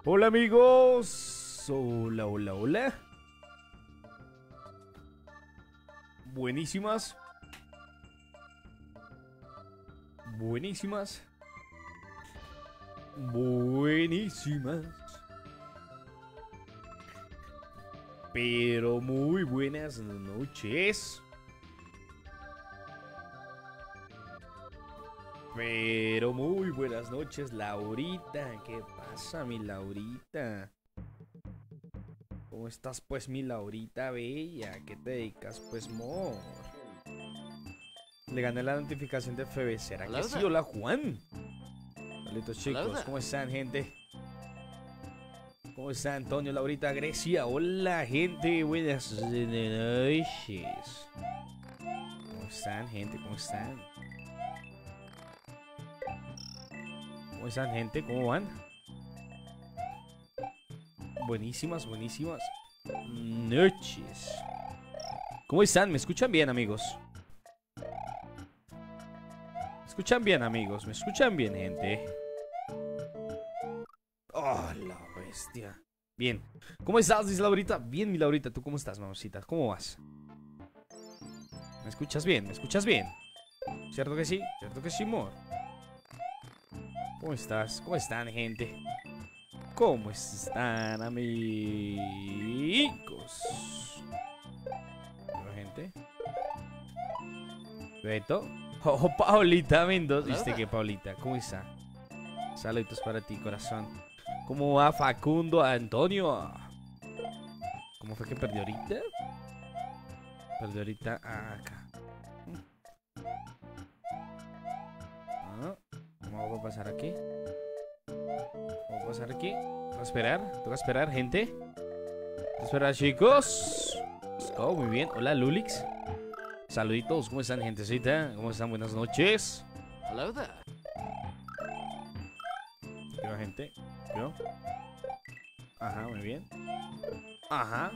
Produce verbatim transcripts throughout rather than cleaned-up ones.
Hola amigos. Hola, hola, hola. Buenísimas. Buenísimas. Buenísimas. Pero muy buenas noches. Pero muy buenas noches, Laurita. ¿Qué pasa, mi Laurita? ¿Cómo estás, pues, mi Laurita bella? ¿Qué te dedicas, pues, mor? Le gané la notificación de F B. ¿Será que sí? Hola, Juan. Saludos, chicos. ¿Cómo están, gente? ¿Cómo está Antonio, Laurita, Grecia? Hola, gente. Buenas noches. ¿Cómo están, gente? ¿Cómo están? ¿Cómo están, gente? ¿Cómo van? Buenísimas, buenísimas noches. ¿Cómo están? ¿Me escuchan bien, amigos? ¿Me escuchan bien, amigos? ¿Me escuchan bien, gente? Oh, la bestia. Bien. ¿Cómo estás, dice Laurita? Bien, mi Laurita. ¿Tú cómo estás, mamacita? ¿Cómo vas? ¿Me escuchas bien? ¿Me escuchas bien? ¿Cierto que sí? ¿Cierto que sí, amor? ¿Cómo estás? ¿Cómo están, gente? ¿Cómo están, amigos? ¿Hola, gente? ¿Beto? Oh, Paulita Mendoza. ¿Viste qué, Paulita? ¿Cómo está? Saluditos para ti, corazón. ¿Cómo va Facundo, Antonio? ¿Cómo fue que perdió ahorita? Perdió ahorita acá. Ah, ¿cómo va a pasar aquí? ¿Cómo va a pasar aquí? ¿Toca esperar? ¿Toca esperar, gente? ¿Toca esperar, chicos? Let's go, muy bien. Hola, Lulix. Saluditos, ¿cómo están, gentecita? ¿Cómo están? Buenas noches. Hello there. ¿Qué gente? ¿Yo? Ajá, muy bien. Ajá.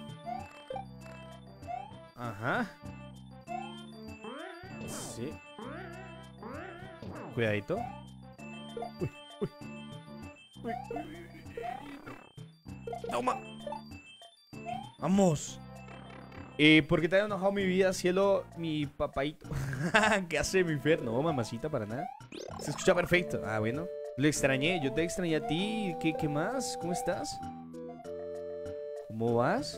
Ajá. Sí. Cuidadito. Uy, uy. Uy, uy. Toma. Vamos. Eh, ¿por qué te ha enojado mi vida, cielo, mi papaito? ¿Qué hace mi Fer? No, mamacita, para nada. Se escucha perfecto. Ah, bueno. Lo extrañé, yo te extrañé a ti. ¿Qué, qué más? ¿Cómo estás? ¿Cómo vas?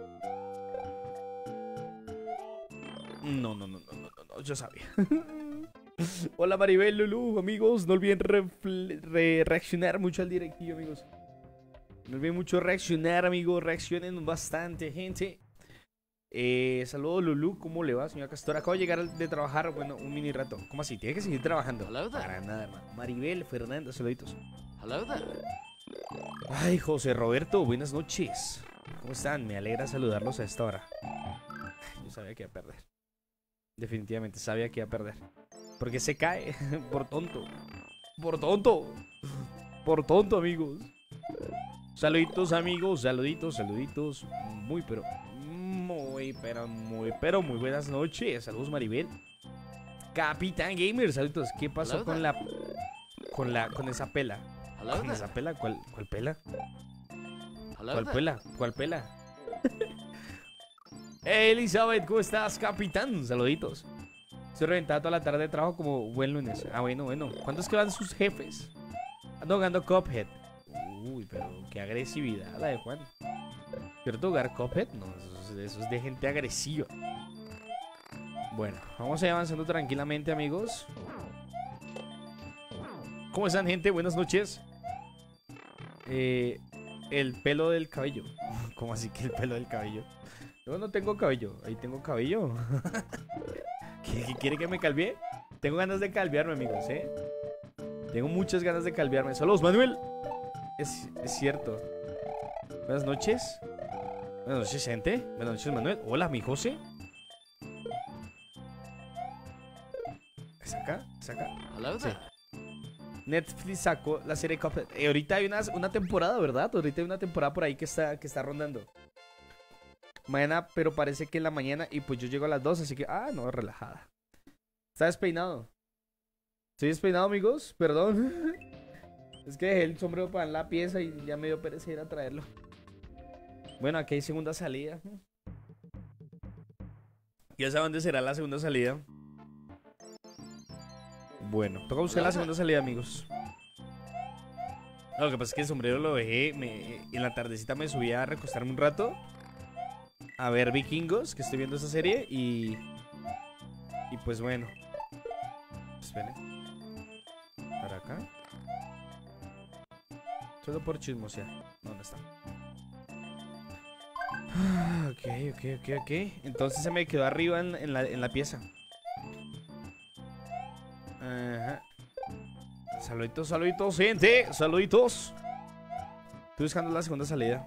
No, no, no, no, no, no, no, yo sabía. Hola Maribel, Lulu, amigos. No olviden re re reaccionar mucho al directillo, amigos. No olviden mucho reaccionar, amigos. Reaccionen bastante, gente. Eh, saludos, Lulu. ¿Cómo le va, señora Castora? Acabo de llegar de trabajar, bueno, un mini rato. ¿Cómo así? Tiene que seguir trabajando. Para nada, hermano. Maribel, Fernanda, saluditos. Hello there. Ay, José Roberto, buenas noches. ¿Cómo están? Me alegra saludarlos a esta hora. Yo sabía que iba a perder. Definitivamente sabía que iba a perder. Porque se cae. Por tonto. Por tonto. Por tonto, amigos. Saluditos, amigos. Saluditos, saluditos. Muy, pero... Muy, pero, muy, pero, muy buenas noches. Saludos, Maribel. Capitán Gamer, saludos. ¿Qué pasó con la... Con la... Con esa pela? ¿Con esa pela? ¿Cuál, cuál pela? ¿Cuál pela? ¿Cuál pela? Hey, Elizabeth, ¿cómo estás, capitán? Saluditos. Estoy reventado toda la tarde de trabajo como buen lunes. Ah, bueno, bueno. ¿Cuántos que van sus jefes? Ando jugando Cuphead. Uy, pero qué agresividad la de Juan. ¿Cierto jugar Cuphead? No, eso es, eso es de gente agresiva. Bueno, vamos a ir avanzando tranquilamente, amigos. ¿Cómo están, gente? Buenas noches. Eh, el pelo del cabello. ¿Cómo así que el pelo del cabello? Yo no tengo cabello. Ahí tengo cabello. ¿Qué, qué quiere que me calvie? Tengo ganas de calviarme, amigos, ¿eh? Tengo muchas ganas de calviarme. Saludos, Manuel. Es, es cierto. Buenas noches. Buenas noches, gente. Buenas noches, Manuel. Hola, mi José. ¿Es acá? ¿Es acá? Sí. Netflix sacó la serie Cuphead. Eh, ahorita hay una, una temporada, ¿verdad? Ahorita hay una temporada por ahí que está, que está rondando. Mañana, pero parece que en la mañana. Y pues yo llego a las dos, así que... Ah, no, relajada. Está despeinado. Estoy despeinado, amigos. Perdón. Es que dejé el sombrero para en la pieza y ya me dio pereza ir a traerlo. Bueno, aquí hay segunda salida. ¿Ya saben dónde será la segunda salida? Bueno, toca buscar la segunda salida, amigos. No, lo que pasa es que el sombrero lo dejé me, en la tardecita me subí a recostarme un rato a ver Vikingos, que estoy viendo esa serie. Y Y pues bueno. Esperen. Para acá. Solo por chismosear. ¿Dónde está? Ah, ok, ok, ok, ok. Entonces se me quedó arriba en, en, la, en la pieza. Ajá. Saluditos, saluditos, gente. Saluditos. Estoy buscando la segunda salida.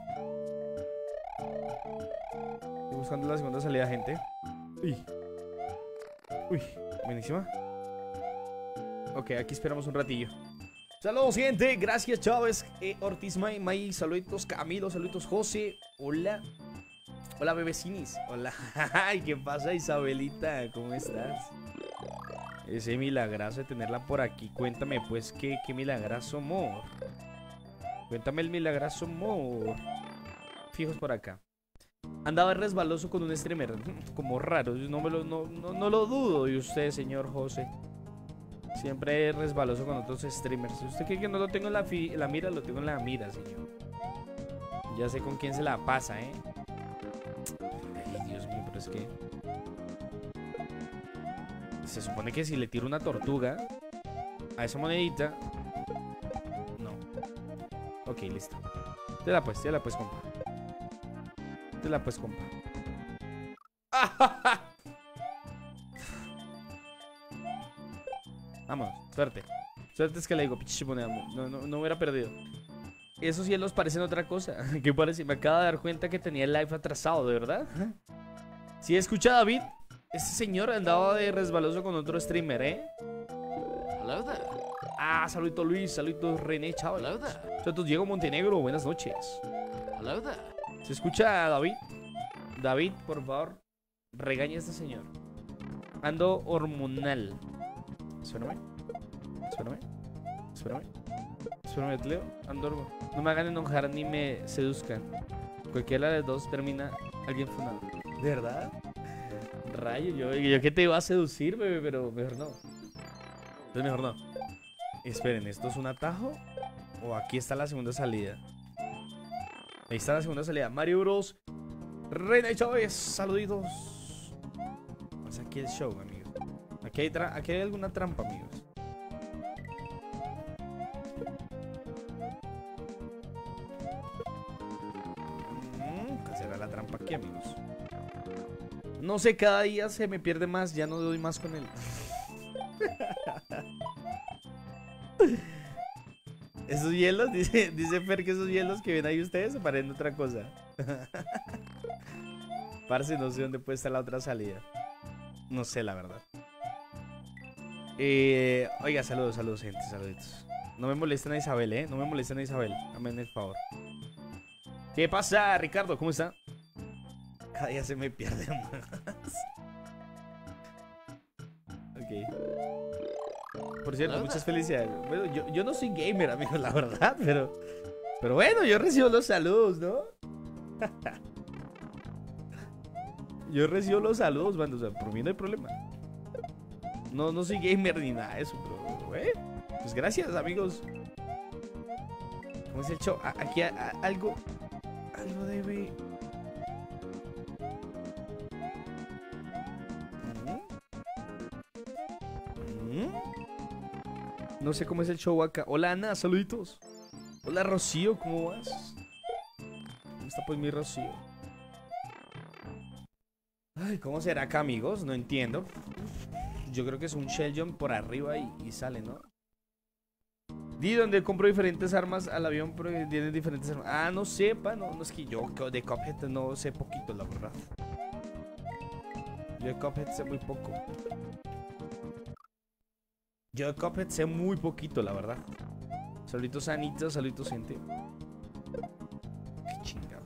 Estoy buscando la segunda salida, gente. Uy. Uy, buenísima. Ok, aquí esperamos un ratillo. Saludos, gente. Gracias, Chávez. Eh, Ortiz May, May. Saluditos, Camilo. Saluditos, José. Hola. Hola, bebecinis. Hola. ¿Qué pasa, Isabelita? ¿Cómo estás? Ese milagrazo de tenerla por aquí. Cuéntame, pues, qué, qué milagrazo, amor. Cuéntame el milagrazo, amor. Fijos por acá. Andaba resbaloso con un streamer. Como raro. No, me lo, no, no, no lo dudo de usted, señor José. Siempre es resbaloso con otros streamers. Si usted cree que no lo tengo en la, fi la mira, lo tengo en la mira, señor. Ya sé con quién se la pasa, ¿eh? Ay, Dios mío, pero es que... Se supone que si le tiro una tortuga a esa monedita... No. Ok, listo. Te la pues, te la pues, compa. Te la pues, compa. Vamos, suerte. Suerte es que le digo, pichichi moneda. No, no, no hubiera perdido. Esos cielos parecen otra cosa. ¿Qué parece? Me acabo de dar cuenta que tenía el live atrasado, ¿de verdad? ¿Sí escucha, David? Este señor andaba de resbaloso con otro streamer, ¿eh? Hello there. Ah, saludito Luis, saludito René, Chávez. Hello there. Saludos Diego Montenegro, buenas noches. Hello there. ¿Se escucha, David? David, por favor, regaña a este señor. Ando hormonal. Espérame. Espérame. Espérame. Espérame, Leo. Ando hormonal. No me hagan enojar ni me seduzcan. Cualquiera de las dos termina alguien funado. ¿De verdad? Rayo, yo, yo que te iba a seducir, bebé, pero mejor no. Entonces mejor no. Esperen, ¿esto es un atajo? ¿O aquí está la segunda salida? Ahí está la segunda salida. Mario Bros. Reina Chávez, saluditos. Pues aquí el show, amigos. Aquí hay, aquí hay alguna trampa, amigos. ¿Qué será la trampa aquí, amigos? No sé, cada día se me pierde más. Ya no doy más con él. Esos hielos, dice, dice Fer que esos hielos que ven ahí ustedes se parecen otra cosa. Parce, no sé dónde puede estar la otra salida. No sé, la verdad. Eh, oiga, saludos, saludos, gente, saluditos. No me molesten a Isabel, eh. No me molesten a Isabel. Dame el favor. ¿Qué pasa, Ricardo? ¿Cómo está? Cada día se me pierde más. Ok. Por cierto, muchas felicidades. Bueno, yo, yo no soy gamer, amigos, la verdad, pero... Pero bueno, yo recibo los saludos, ¿no? Yo recibo los saludos, bando, o sea, por mí no hay problema. No, no soy gamer ni nada de eso, pero... Eh, pues gracias, amigos. ¿Cómo es el show? A, aquí a, a, algo... Algo debe... No sé cómo es el show acá. Hola, Ana, saluditos. Hola, Rocío, ¿cómo vas? ¿Cómo está pues mi Rocío? Ay, ¿cómo será acá, amigos? No entiendo. Yo creo que es un shell jump por arriba y, y sale, ¿no? Di donde compro diferentes armas al avión, pero tienen diferentes armas. Ah, no sepa, no, no es que yo de Cuphead no sé poquito, la verdad. Yo de Cuphead sé muy poco. Yo de Cuphead sé muy poquito, la verdad. Saluditos Anita, saluditos gente. Qué chingado.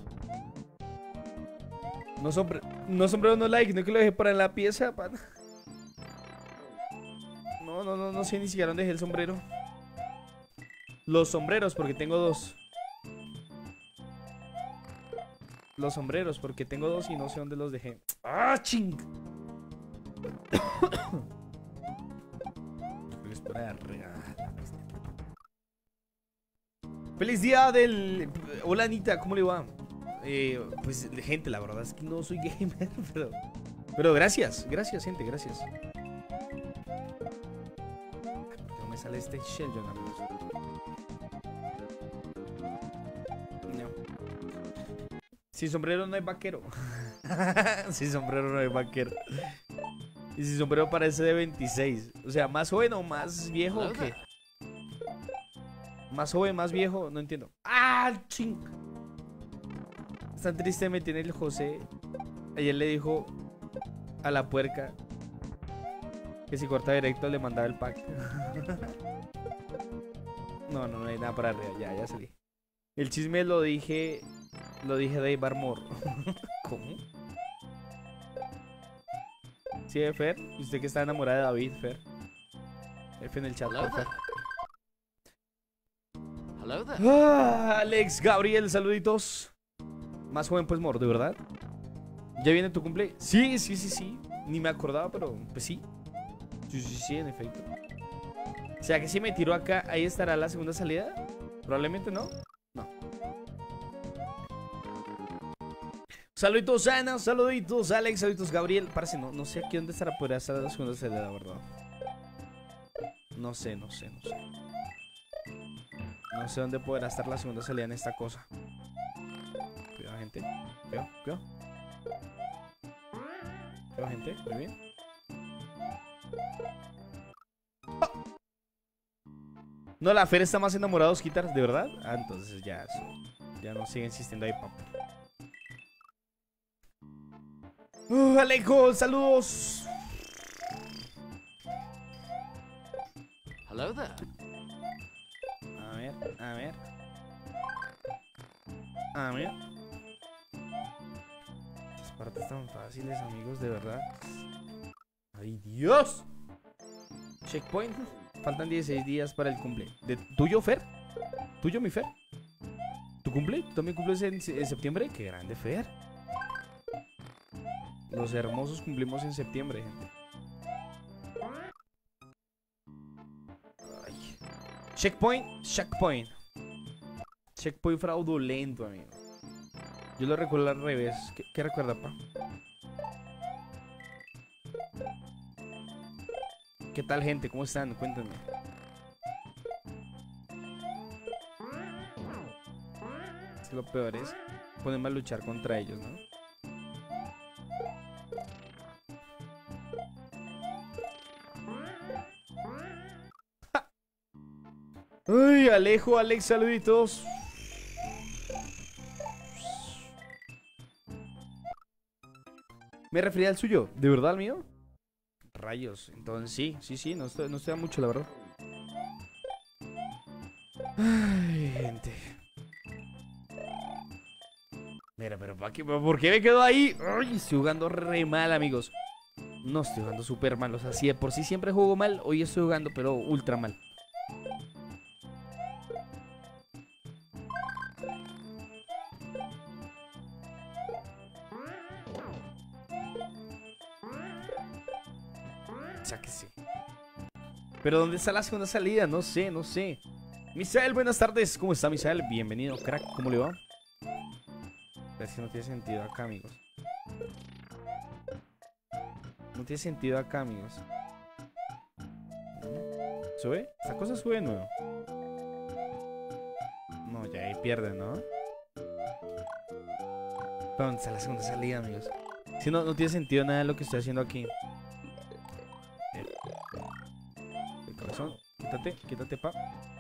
No sombre, no sombrero, no like, no que lo dejé para en la pieza, pana. No, no, no, no sé ni siquiera dónde dejé el sombrero. Los sombreros, porque tengo dos. Los sombreros, porque tengo dos y no sé dónde los dejé. ¡Ah, ching! ¡Feliz día del... Hola, Anita, ¿cómo le va? Eh, pues, gente, la verdad es que no soy gamer, pero... Pero gracias, gracias, gente, gracias. ¿Por qué no me sale este Sheldon, amigos? No. Sin sombrero no hay vaquero. Sin sombrero no hay vaquero. Y sin sombrero parece de veintiséis. O sea, ¿más joven o más viejo o qué? Más joven, más viejo, no entiendo. ¡Ah, ching! Tan triste me tiene el José. Ayer le dijo a la puerca que si corta directo le mandaba el pack. No, no, no hay nada para arriba. Ya, ya salí. El chisme lo dije. Lo dije de Barmore. ¿Cómo? Sí, Fer. Usted que está enamorada de David, Fer. F en el chat, por favor. Ah, Alex, Gabriel, saluditos. Más joven pues mor, ¿de verdad? ¿Ya viene tu cumple? Sí, sí, sí, sí. Ni me acordaba, pero pues sí. Sí, sí, sí, en efecto. O sea que si me tiro acá, ahí estará la segunda salida. Probablemente no. No. Saluditos Ana, saluditos Alex, saluditos Gabriel. Parece, no, no sé aquí dónde estará, podría estar la segunda salida, la verdad. No sé, no sé, no sé. No sé dónde podrá estar la segunda salida en esta cosa. Cuidado, gente. Cuidado, cuidado. Cuidado, gente. Muy bien. ¡Oh! No, la Fer está más enamorada de Osquitar, ¿de verdad? Ah, entonces ya eso. Ya no sigue insistiendo ahí, papá. Uh, Alejo, saludos. Hello there. A ver, a ver. A ver. Estas partes tan fáciles, amigos, de verdad. ¡Ay, Dios! Checkpoint. Faltan dieciséis días para el cumple. ¿De tuyo, Fer? ¿Tuyo, mi Fer? ¿Tu cumple? ¿Tú también cumples en, en septiembre? ¡Qué grande, Fer! Los hermosos cumplimos en septiembre, gente. Ay. Checkpoint, checkpoint. Checkpoint fraudulento, amigo. Yo lo recuerdo al revés. ¿Qué, qué recuerda, pa? ¿Qué tal, gente? ¿Cómo están? Cuéntenme. Es que lo peor es ponerme a luchar contra ellos, ¿no? Uy, Alejo, Alex, saluditos. Me refería al suyo. ¿De verdad al mío? Rayos. Entonces sí, sí, sí. No estoy, no estoy a mucho, la verdad. Ay, gente. Mira, pero ¿para qué? ¿Por qué me quedo ahí? Ay, estoy jugando re mal, amigos. No, estoy jugando súper mal. O sea, si de por sí siempre juego mal, hoy estoy jugando, pero ultra mal. Sáquese. Pero ¿dónde está la segunda salida? No sé, no sé. Misael, buenas tardes. ¿Cómo está, Misael? Bienvenido, crack. ¿Cómo le va? Es que no tiene sentido acá, amigos. No tiene sentido acá, amigos. ¿Sube? Esta cosa sube de nuevo. No, ya ahí pierde, ¿no? ¿Pero dónde está la segunda salida, amigos? Si no, no tiene sentido nada de lo que estoy haciendo aquí. El cabezón, quítate, quítate, pa.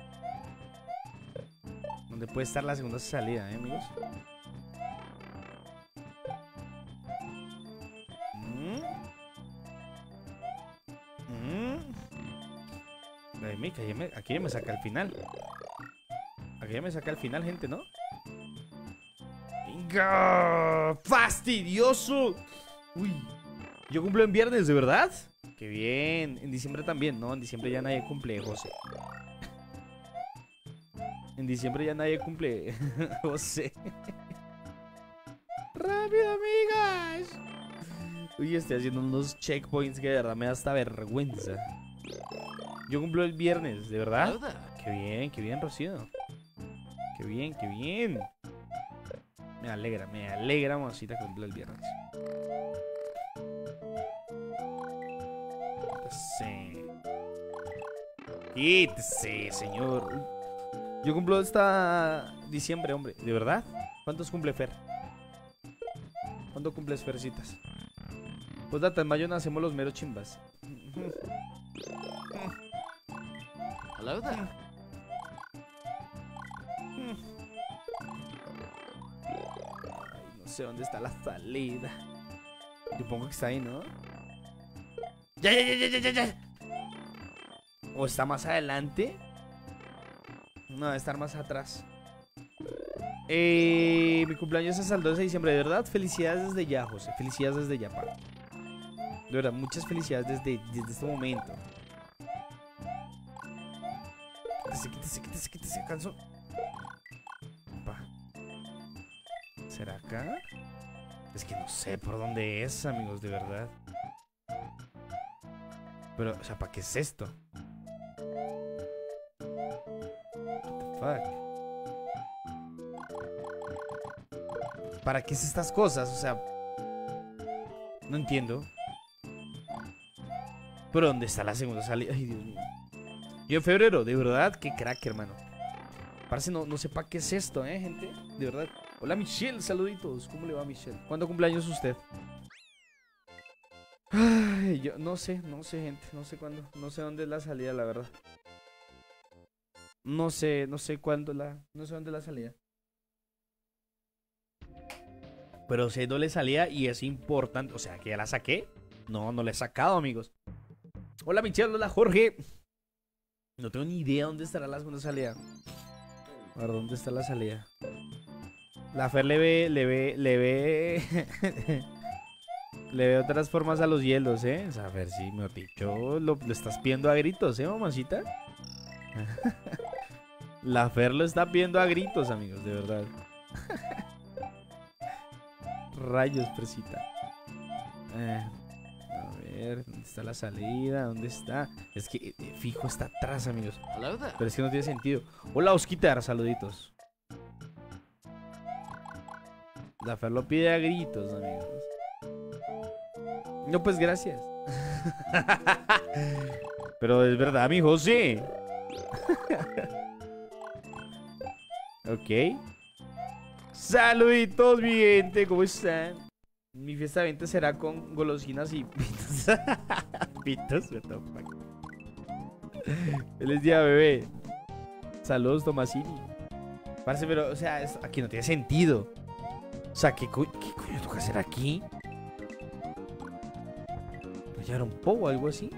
¿Dónde puede estar la segunda salida, eh, amigos? Mm. Mm. Ay, mica, ya me, aquí ya me saca el final. Aquí ya me saca el final, gente, ¿no? ¡Venga! ¡Fastidioso! Uy, yo cumplo en viernes, ¿de verdad? ¡Qué bien! En diciembre también, ¿no? En diciembre ya nadie cumple, José. En diciembre ya nadie cumple. José. ¡Rápido, amigas! Uy, estoy haciendo unos checkpoints que de verdad me da hasta vergüenza. Yo cumplo el viernes, ¿de verdad? Hello there. Qué bien, qué bien, Rocío. Qué bien, qué bien. Me alegra, me alegra, mocita, que cumpla el viernes. Sí. Quítese, señor. Yo cumplo esta diciembre, hombre. ¿De verdad? ¿Cuántos cumple Fer? ¿Cuándo cumples, Fercitas? Pues data, en mayo nacemos los meros chimbas. Hello there. Ay, no sé dónde está la salida. Supongo que está ahí, ¿no? ¡Ya, ya, ya, ya, ya, ya! ¿O está más adelante? No, debe estar más atrás. Eh, mi cumpleaños es el doce de diciembre, ¿de verdad? Felicidades desde ya, José. Felicidades desde ya, pa. De verdad, muchas felicidades desde, desde este momento. Quítese, quítese, quítese, quítese, canso. Pa. ¿Será acá? Es que no sé por dónde es, amigos, de verdad. Pero, o sea, ¿para qué es esto? What the fuck? ¿Para qué es estas cosas? O sea, no entiendo. ¿Pero dónde está la segunda salida? Ay, Dios mío. Yo en febrero, de verdad, qué crack, hermano. Parece no, no sé para qué es esto, ¿eh, gente? De verdad. Hola, Michelle, saluditos. ¿Cómo le va, Michelle? ¿Cuándo cumpleaños usted? Ay, yo no sé, no sé, gente. No sé cuándo. No sé dónde es la salida, la verdad. No sé, no sé cuándo la... No sé dónde es la salida. Pero sé dónde salía y es importante. O sea, que ya la saqué. No, no la he sacado, amigos. Hola, Michelle. Hola, Jorge. No tengo ni idea dónde estará la segunda salida. A ver, ¿dónde está la salida? La Fer le ve, le ve, le ve... le ve otras formas a los hielos, ¿eh? O sea, a ver si, me he dicho, lo, lo estás pidiendo a gritos, ¿eh, mamacita? La Fer lo está pidiendo a gritos, amigos, de verdad. Rayos, Persita. Eh, a ver, ¿dónde está la salida? ¿Dónde está? Es que eh, fijo está atrás, amigos. Hello there. Pero es que no tiene sentido. Hola, Osquitar, saluditos. La Fer lo pide a gritos, amigos. No, pues gracias. Pero es verdad, mi José. Ok. Saluditos, mi gente, ¿cómo están? Mi fiesta de veinte será con golosinas y pitos. Pitos, what the fuck. Feliz día, bebé. Saludos, Tomasini. Parce, pero, o sea, esto aquí no tiene sentido. O sea, ¿qué, co qué coño toca hacer aquí? ¿Hallar un po o algo así?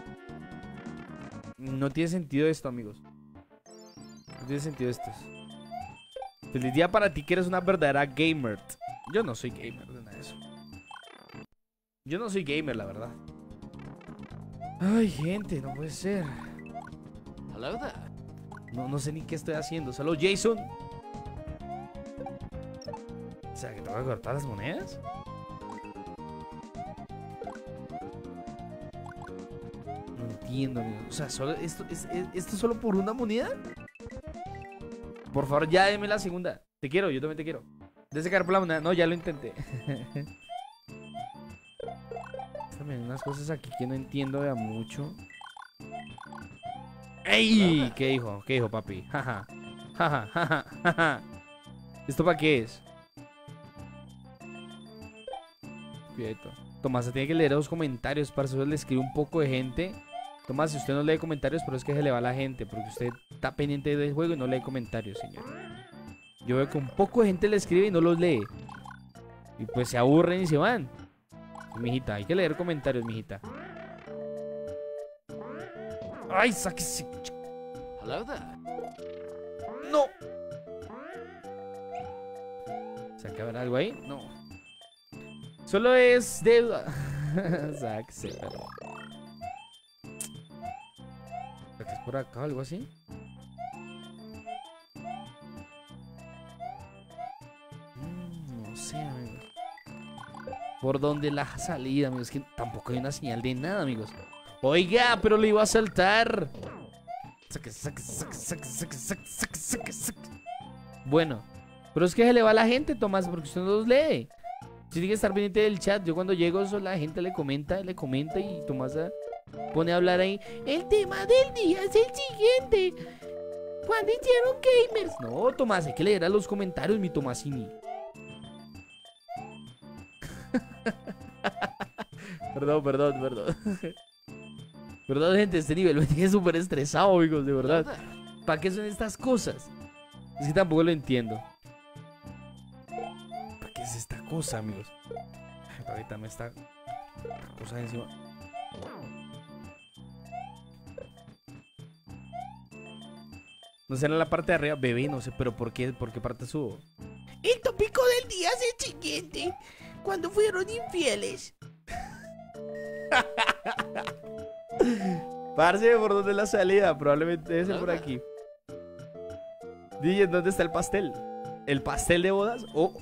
No tiene sentido esto, amigos. No tiene sentido esto. Feliz día para ti que eres una verdadera gamer. Yo no soy gamer de nada de eso. Yo no soy gamer, la verdad. Ay, gente, no puede ser. Hello there. No, no sé ni qué estoy haciendo. Saludos, Jason. O sea, que tengo que cortar las monedas. No entiendo, amigos. O sea, solo esto es, es- esto solo por una moneda. Por favor, ya deme la segunda. Te quiero, yo también te quiero. Desde caer por la moneda. No, ya lo intenté. También unas cosas aquí que no entiendo de mucho. ¡Ey! ¿Qué dijo? ¿Qué dijo, papi? Jaja. Jaja, jaja, jaja. ¿Esto para qué es? Cuidado. Tomás se tiene que leer los comentarios. Para eso le escribe un poco de gente. Tomás, si usted no lee comentarios, pero es que se le va a la gente. Porque usted está pendiente del juego y no lee comentarios, señor. Yo veo que un poco de gente le escribe y no los lee. Y pues se aburren y se van. Mijita, hay que leer comentarios, mijita. ¡Ay, sáquese! Hello there. ¡No! ¿Se acaba algo ahí? No. Solo es deuda. Sáquese, pero... ¿Es por acá o algo así? no sé, amigos. ¿Por dónde la salida, amigos? Es que tampoco hay una señal de nada, amigos. Oiga, pero le iba a saltar. Bueno, pero es que se le va a la gente, Tomás, porque usted no los lee. Tiene que estar pendiente del chat. Yo cuando llego, eso la gente le comenta, le comenta y Tomás pone a hablar ahí. El tema del día es el siguiente. ¿Cuándo hicieron gamers? No, Tomás, hay que leer a los comentarios, mi Tomasini. Perdón, perdón, perdón. Perdón, gente, este nivel me tiene súper estresado, amigos, de verdad. ¿Para qué son estas cosas? Es que tampoco lo entiendo. ¿Para qué es esta cosa, amigos? Ay, ahorita me está cosa encima. No sé, en la parte de arriba, bebé, no sé, pero ¿por qué? ¿Por qué parte subo? El tópico del día es el siguiente. Cuando fueron infieles. Parce, ¿por dónde es la salida? Probablemente debe ser por aquí. D J, ¿dónde está el pastel? ¿El pastel de bodas? Oh.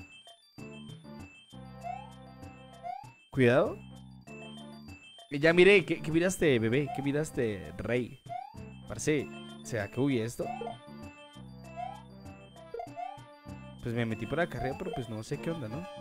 Cuidado. Ya miré, ¿qué, qué miraste, bebé? ¿Qué miraste, rey? Parce, ¿será que huye esto? Pues me metí por acá arriba, pero pues no sé qué onda, ¿no?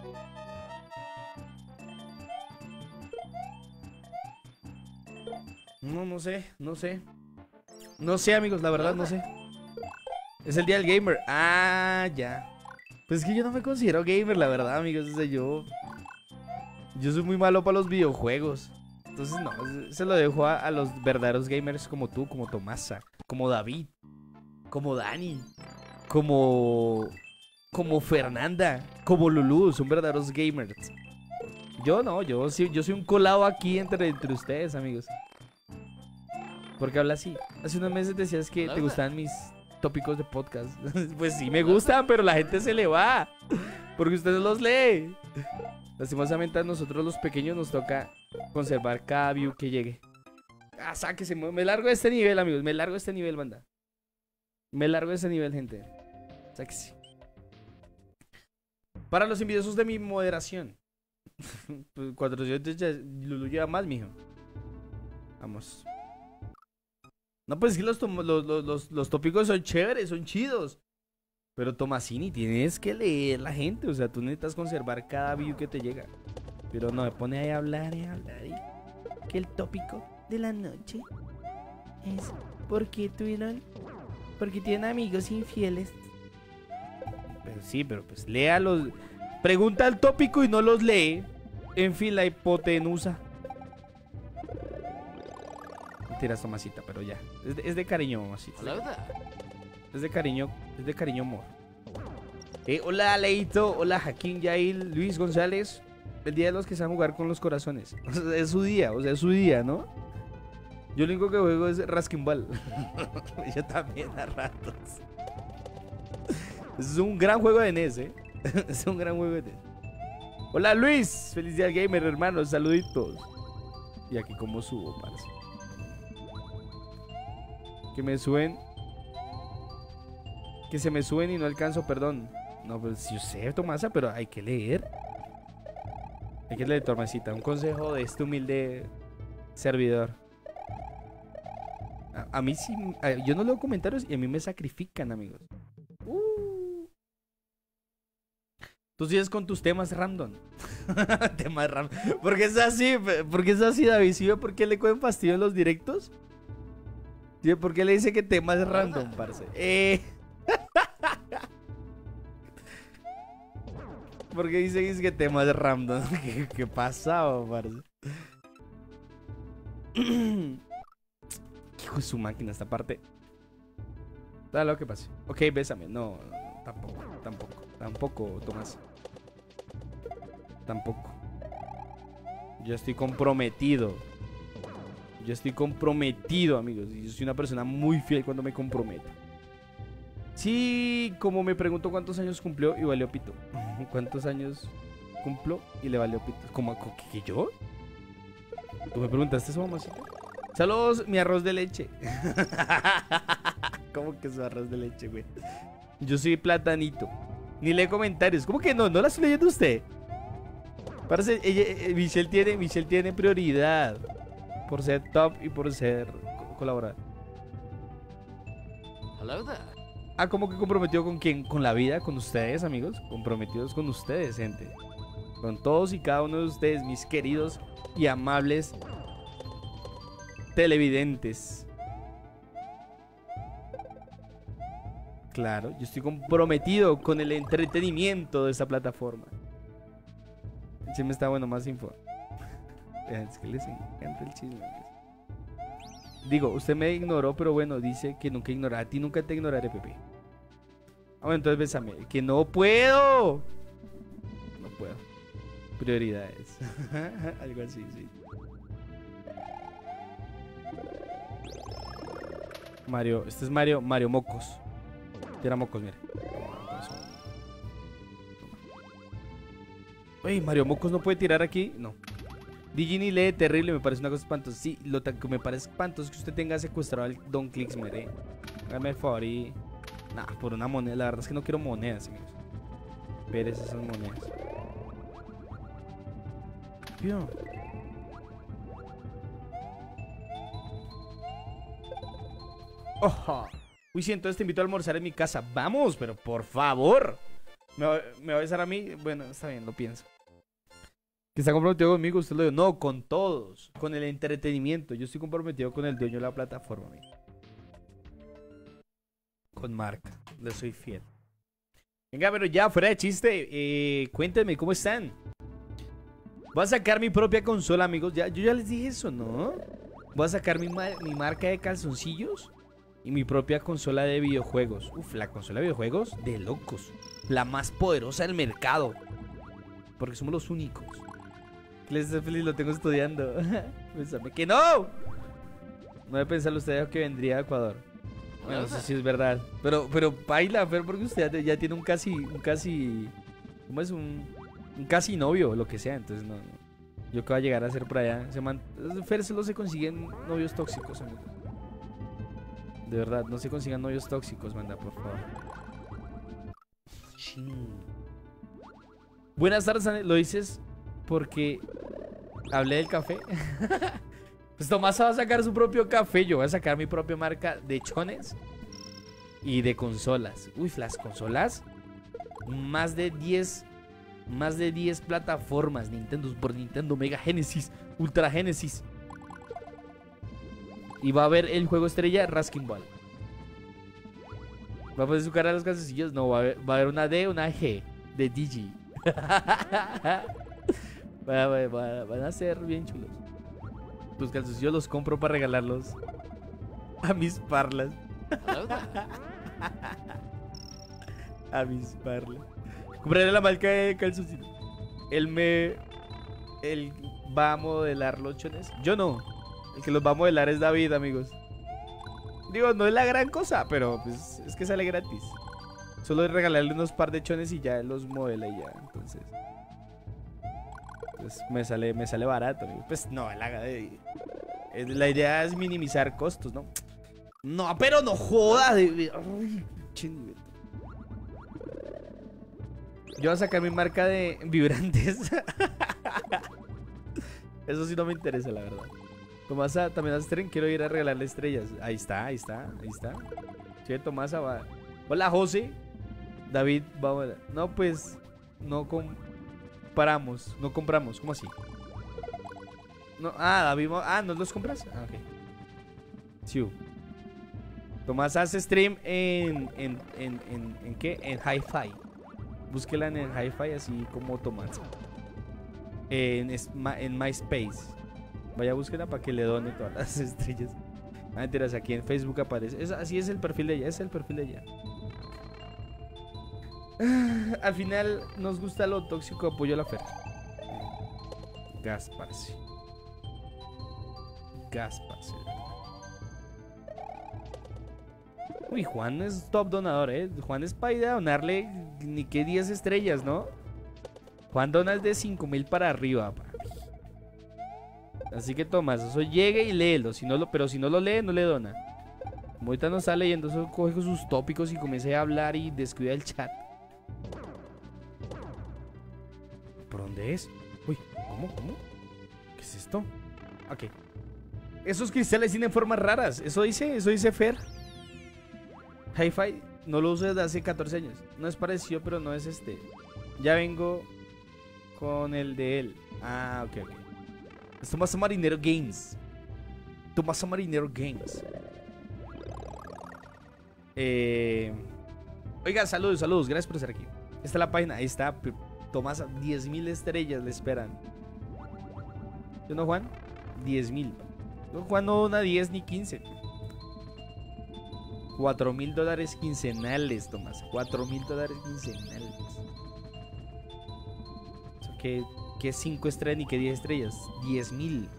No, no sé, no sé. No sé, amigos, la verdad no sé. Es el día del gamer. Ah, ya. Pues es que yo no me considero gamer, la verdad, amigos. O sea, yo... Yo soy muy malo para los videojuegos. Entonces no, se lo dejo a, a los verdaderos gamers como tú, como Tomasa, como David, como Dani, como... Como Fernanda, como Lulu, son verdaderos gamers. Yo no, yo, sí, yo soy un colado aquí entre, entre ustedes, amigos. ¿Por qué habla así? Hace unos meses decías que te gustaban mis tópicos de podcast. Pues sí me gustan, pero la gente se le va. Porque usted no los lee. Lastimosamente a nosotros los pequeños nos toca conservar cada view que llegue. Ah, sáquese, me largo de este nivel, amigos. Me largo de este nivel, banda. Me largo de este nivel, gente. Sáquese. Para los envidiosos de mi moderación. Pues cuatrocientos ya Lulu lleva más, mijo. Vamos. No, pues es que los, los, los, los tópicos son chéveres, son chidos. Pero Tomasini, tienes que leer la gente. O sea, tú necesitas conservar cada view que te llega. Pero no, me pone ahí a hablar y a hablar y... Que el tópico de la noche es porque tuvieron... Porque tienen amigos infieles. Pero sí, pero pues léalos. Pregunta el tópico y no los lee. En fin, la hipotenusa. Mentiras, Tomasita, pero ya. Es de, es de cariño, mamacita. Es de cariño, es de cariño, amor. Eh, hola, Leito. Hola, Jaquín, Yail, Luis González. El día de los que saben jugar con los corazones. O sea, es su día, o sea, es su día, ¿no? Yo lo único que juego es Raskinball. Yo también a ratos. Es un gran juego de N E S, ¿eh? Es un gran juego de N E S. Hola, Luis. Feliz día gamer, hermano. Saluditos. Y aquí como subo, parce. Que me suben. Que se me suben y no alcanzo, perdón. No, pues yo sé, Tomasa, pero hay que leer. Hay que leer, Tomasita. Un consejo de este humilde servidor. A, a mí sí... A, yo no leo comentarios y a mí me sacrifican, amigos. Uh. Tú sigues con tus temas random. Temas random. ¿Por qué es así? ¿Por qué es así, David? ¿Sí ve por qué le cogen fastidio en los directos? ¿Sí ve por qué le dice que temas random, parce? Eh... ¿Por qué dice, dice que temas random? ¿Qué, qué pasaba, parce? Hijo de su máquina, esta parte. Dale lo que pase. Ok, bésame. No, no, tampoco, tampoco, tampoco, Tomás. Tampoco. Yo estoy comprometido. Yo estoy comprometido, amigos. Y yo soy una persona muy fiel cuando me comprometo. Sí, como me preguntó cuántos años cumplió y valió pito. ¿Cuántos años cumplo y le valió pito? ¿Cómo que yo? ¿Tú me preguntaste eso, mamacita? Saludos, mi arroz de leche. ¿Cómo que su arroz de leche, güey? Yo soy platanito. Ni lee comentarios. ¿Cómo que no? ¿No la estoy leyendo usted? Parece, ella, eh, Michelle tiene, Michelle tiene prioridad por ser top y por ser co- colaborador. Hello there. Ah, ¿cómo que comprometido con quién? Con la vida, con ustedes, amigos. Comprometidos con ustedes, gente. Con todos y cada uno de ustedes, mis queridos y amables televidentes. Claro, yo estoy comprometido con el entretenimiento de esta plataforma. Sí me está bueno más info. Es que les encanta el chisme. Digo, usted me ignoró, pero bueno, dice que nunca ignorará. A ti nunca te ignoraré, Pepe. Ah, bueno, entonces bésame. Que no puedo. No puedo. Prioridades. Algo así, sí. Mario, este es Mario, Mario Mocos. Tira mocos, mire. Uy, Mario Mocos no puede tirar aquí. No. Digi ni lee, terrible, me parece una cosa espantosa. Sí, lo que me parece espantoso es que usted tenga secuestrado al Don Clicks, mire. Hágame el favor y... Nah, por una moneda. La verdad es que no quiero monedas, amigos. Pérez esas monedas. Tío. Ojo. Uy, sí, entonces te invito a almorzar en mi casa. Vamos, pero por favor. ¿Me va, me va a besar a mí? Bueno, está bien, lo pienso. ¿Que está comprometido conmigo? Usted lo dijo. No, con todos. Con el entretenimiento. Yo estoy comprometido con el dueño de la plataforma, amigo. Con marca. Le soy fiel. Venga, pero ya, fuera de chiste. Eh, cuéntenme, ¿cómo están? Voy a sacar mi propia consola, amigos. Ya, yo ya les dije eso, ¿no? Voy a sacar mi, ma mi marca de calzoncillos y mi propia consola de videojuegos. Uf, la consola de videojuegos de locos. La más poderosa del mercado. Porque somos los únicos. Les estoy feliz, lo tengo estudiando. Pensame que no. No debe pensarlo usted que vendría a Ecuador. Bueno, no sé si es verdad. Pero, pero baila, Fer, porque usted ya, ya tiene un casi, un casi... ¿Cómo es? Un, un casi novio, lo que sea. Entonces no, no. Yo que voy a llegar a ser por allá. Se man... Fer solo se consiguen novios tóxicos, amigos. De verdad, no se consigan novios tóxicos, manda, por favor. Ching. Buenas tardes, Ane. ¿Lo dices porque hablé del café? Pues Tomás va a sacar su propio café. Yo voy a sacar mi propia marca de chones y de consolas. Uy, las consolas. Más de diez. Más de diez plataformas. Nintendo, por Nintendo, Mega Genesis, Ultra Genesis. Y va a haber el juego estrella Raskin Ball. ¿Va a poner su cara a los calzoncillos? No, va a haber, va a haber una D, una G de Digi. va, va, va, van a ser bien chulos. Los calzoncillos los compro para regalarlos a mis parlas. A mis parlas. Compraré la marca de calzoncillos. Él me... Él va a modelar los chones. Yo no. El que los va a modelar es David, amigos. Digo, no es la gran cosa, pero pues es que sale gratis. Solo es regalarle unos par de chones y ya él los modela y ya. Entonces, pues me sale, me sale barato, amigo. Pues no, la, eh, la idea es minimizar costos, ¿no? No, pero no joda. De, ay, ching. Yo voy a sacar mi marca de vibrantes. Eso sí no me interesa, la verdad. Tomasa, también a Stren, quiero ir a regalarle estrellas. Ahí está, ahí está, ahí está. Sí, Tomasa va. Hola, José. David, vamos. No, pues, no compramos. No compramos, ¿cómo así? No, ah, David, ah, ¿no los compras? Ah, ok. Sí. Tomás hace stream en, en, en, en, ¿en qué? En Hi-Fi. Búsquela en el Hi-Fi así como Tomás. En, en MySpace. Vaya, búsquela para que le done todas las estrellas. Ah, mentiras, aquí en Facebook aparece. Es, así es el perfil de ella, es el perfil de ella. Ah, al final nos gusta lo tóxico, apoyo a la Fer. Gasparse. Gasparse. Uy, Juan es top donador, eh. Juan es para ir a donarle ni que diez estrellas, ¿no? Juan dona es de cinco mil para arriba, papi. Así que Tomás, eso llegue y léelo, si no lo, pero si no lo lee, no le dona. Como ahorita no está leyendo, eso coge sus tópicos y comienza a hablar y descuida el chat. ¿Por dónde es? Uy, ¿cómo? ¿Cómo? ¿Qué es esto? Ok. Esos cristales tienen formas raras. Eso dice, eso dice Fer. Hi-Fi no lo uso desde hace catorce años. No es parecido, pero no es este. Ya vengo con el de él. Ah, ok, ok. Es Tomás Marinero Games. Tomás Marinero Games. Eh... Oiga, saludos, saludos. Gracias por estar aquí. Esta es la página. Ahí está. Tomás, diez mil estrellas le esperan. ¿Yo no, Juan? diez mil. No, Juan no dona diez ni quince. cuatro mil dólares quincenales, Tomás. cuatro mil dólares quincenales. ¿Qué, qué cinco estrellas ni qué diez estrellas? diez mil.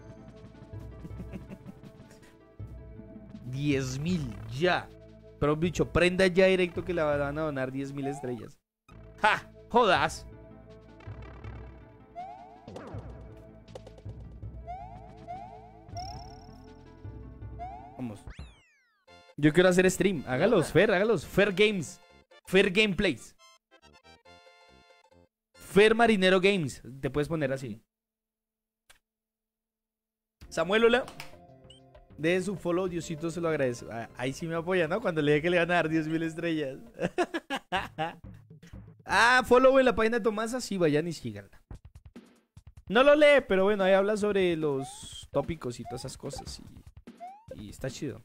diez mil, ya. Pero bicho, prenda ya directo que le van a donar diez mil estrellas. ¡Ja! ¡Jodas! Vamos. Yo quiero hacer stream. Hágalos, Fer, hágalos. Fer Games. Fer Gameplays. Fer Marinero Games. Te puedes poner así. Samuel, hola. De su follow, Diosito se lo agradezco. Ah, ahí sí me apoya, ¿no? Cuando le dije que le van a dar diez mil estrellas. Ah, follow en la página de Tomás. Así vayan y síganla. No lo lee, pero bueno, ahí habla sobre los tópicos y todas esas cosas. Y, y está chido.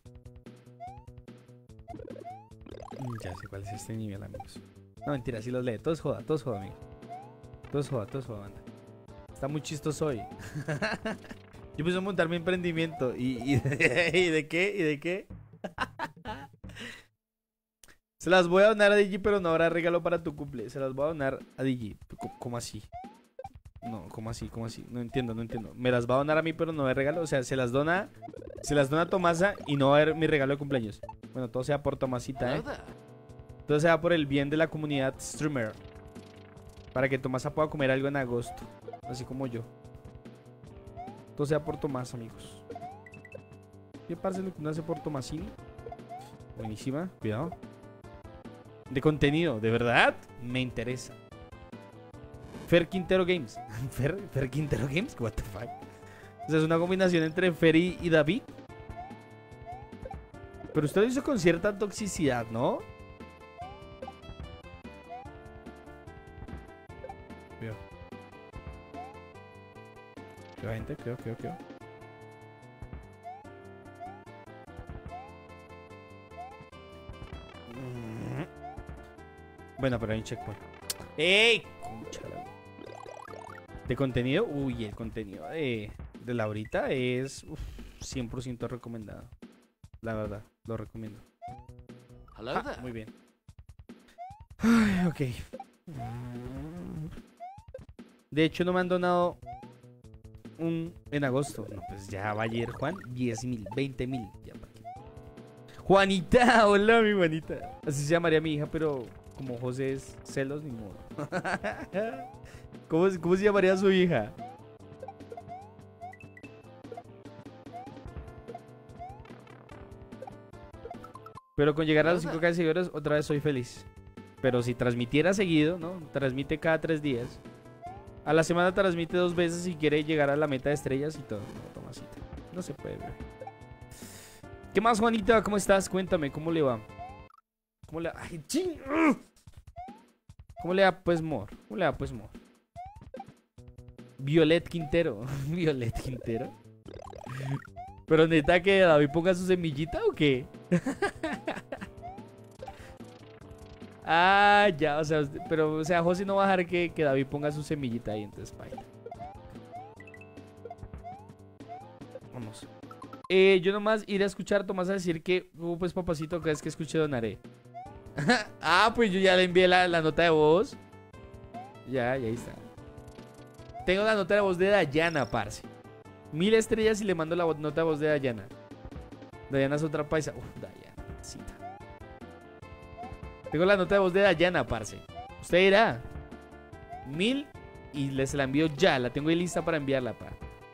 Ya sé cuál es este nivel, amigos. No, mentira, sí los lee. Todos joda, todos joda, amigo. Todos joda, todos joda, banda. Está muy chistoso hoy. Yo empecé a montar mi emprendimiento. ¿Y, y, de, ¿Y de qué? ¿Y de qué? Se las voy a donar a Digi, pero no habrá regalo para tu cumple. Se las voy a donar a Digi. ¿Cómo así? No, ¿cómo así? ¿Cómo así? No entiendo, no entiendo. Me las va a donar a mí, pero no hay regalo. O sea, se las dona. Se las dona a Tomasa y no va a haber mi regalo de cumpleaños. Bueno, todo sea por Tomasita, ¿eh? Todo sea por el bien de la comunidad streamer. Para que Tomasa pueda comer algo en agosto. Así como yo. Todo sea por Tomás, amigos. ¿Qué parce lo que uno hace por Tomasini? Buenísima, cuidado. De contenido, ¿de verdad? Me interesa. Fer Quintero Games. Fer, Fer Quintero Games, what the fuck. O sea, es una combinación entre Fer y, y David. Pero usted lo hizo con cierta toxicidad, ¿no? Cuidado. Cuidado, gente, cuidado, cuidado, cuidado. Bueno, pero hay un checkpoint. ¡Ey! Conchala. De contenido, uy, el contenido de, de Laurita es uf, cien por ciento recomendado. La verdad, lo recomiendo. Ah, muy bien. Ay, ok. De hecho, no me han donado un en agosto. No, pues ya va ayer, Juan. diez mil, veinte mil. Juanita, hola, mi Juanita. Así se llamaría mi hija, pero como José es celos, ni modo. ¿Cómo, ¿Cómo se llamaría su hija? Pero con llegar a los cinco K de seguidores, otra vez soy feliz. Pero si transmitiera seguido, ¿no? Transmite cada tres días. A la semana transmite dos veces y quiere llegar a la meta de estrellas y todo. No, Tomasita. No se puede ver. ¿Qué más, Juanita? ¿Cómo estás? Cuéntame, ¿cómo le va? ¿Cómo le va? ¡Ay, ching! ¿Cómo le va, pues, Mor? ¿Cómo le va, pues, Mor? Violet Quintero. Violet Quintero. ¿Pero neta que David ponga su semillita o qué? Ah, ya, o sea, pero, o sea, José no va a dejar que, que David ponga su semillita ahí, entonces, baila. Vamos. Eh, yo nomás iré a escuchar a Tomás a decir que, uh, pues, papacito, cada vez que escuche donaré. Ah, pues yo ya le envié la, la nota de voz. Ya, ya ahí está. Tengo la nota de voz de Dayana, parce. Mil estrellas y le mando la nota de voz de Dayana. Dayana es otra paisa. Uf, Dayana, cita. Tengo la nota de voz de Dayana, parce. Usted dirá mil y les la envío ya. La tengo ahí lista para enviarla, pa.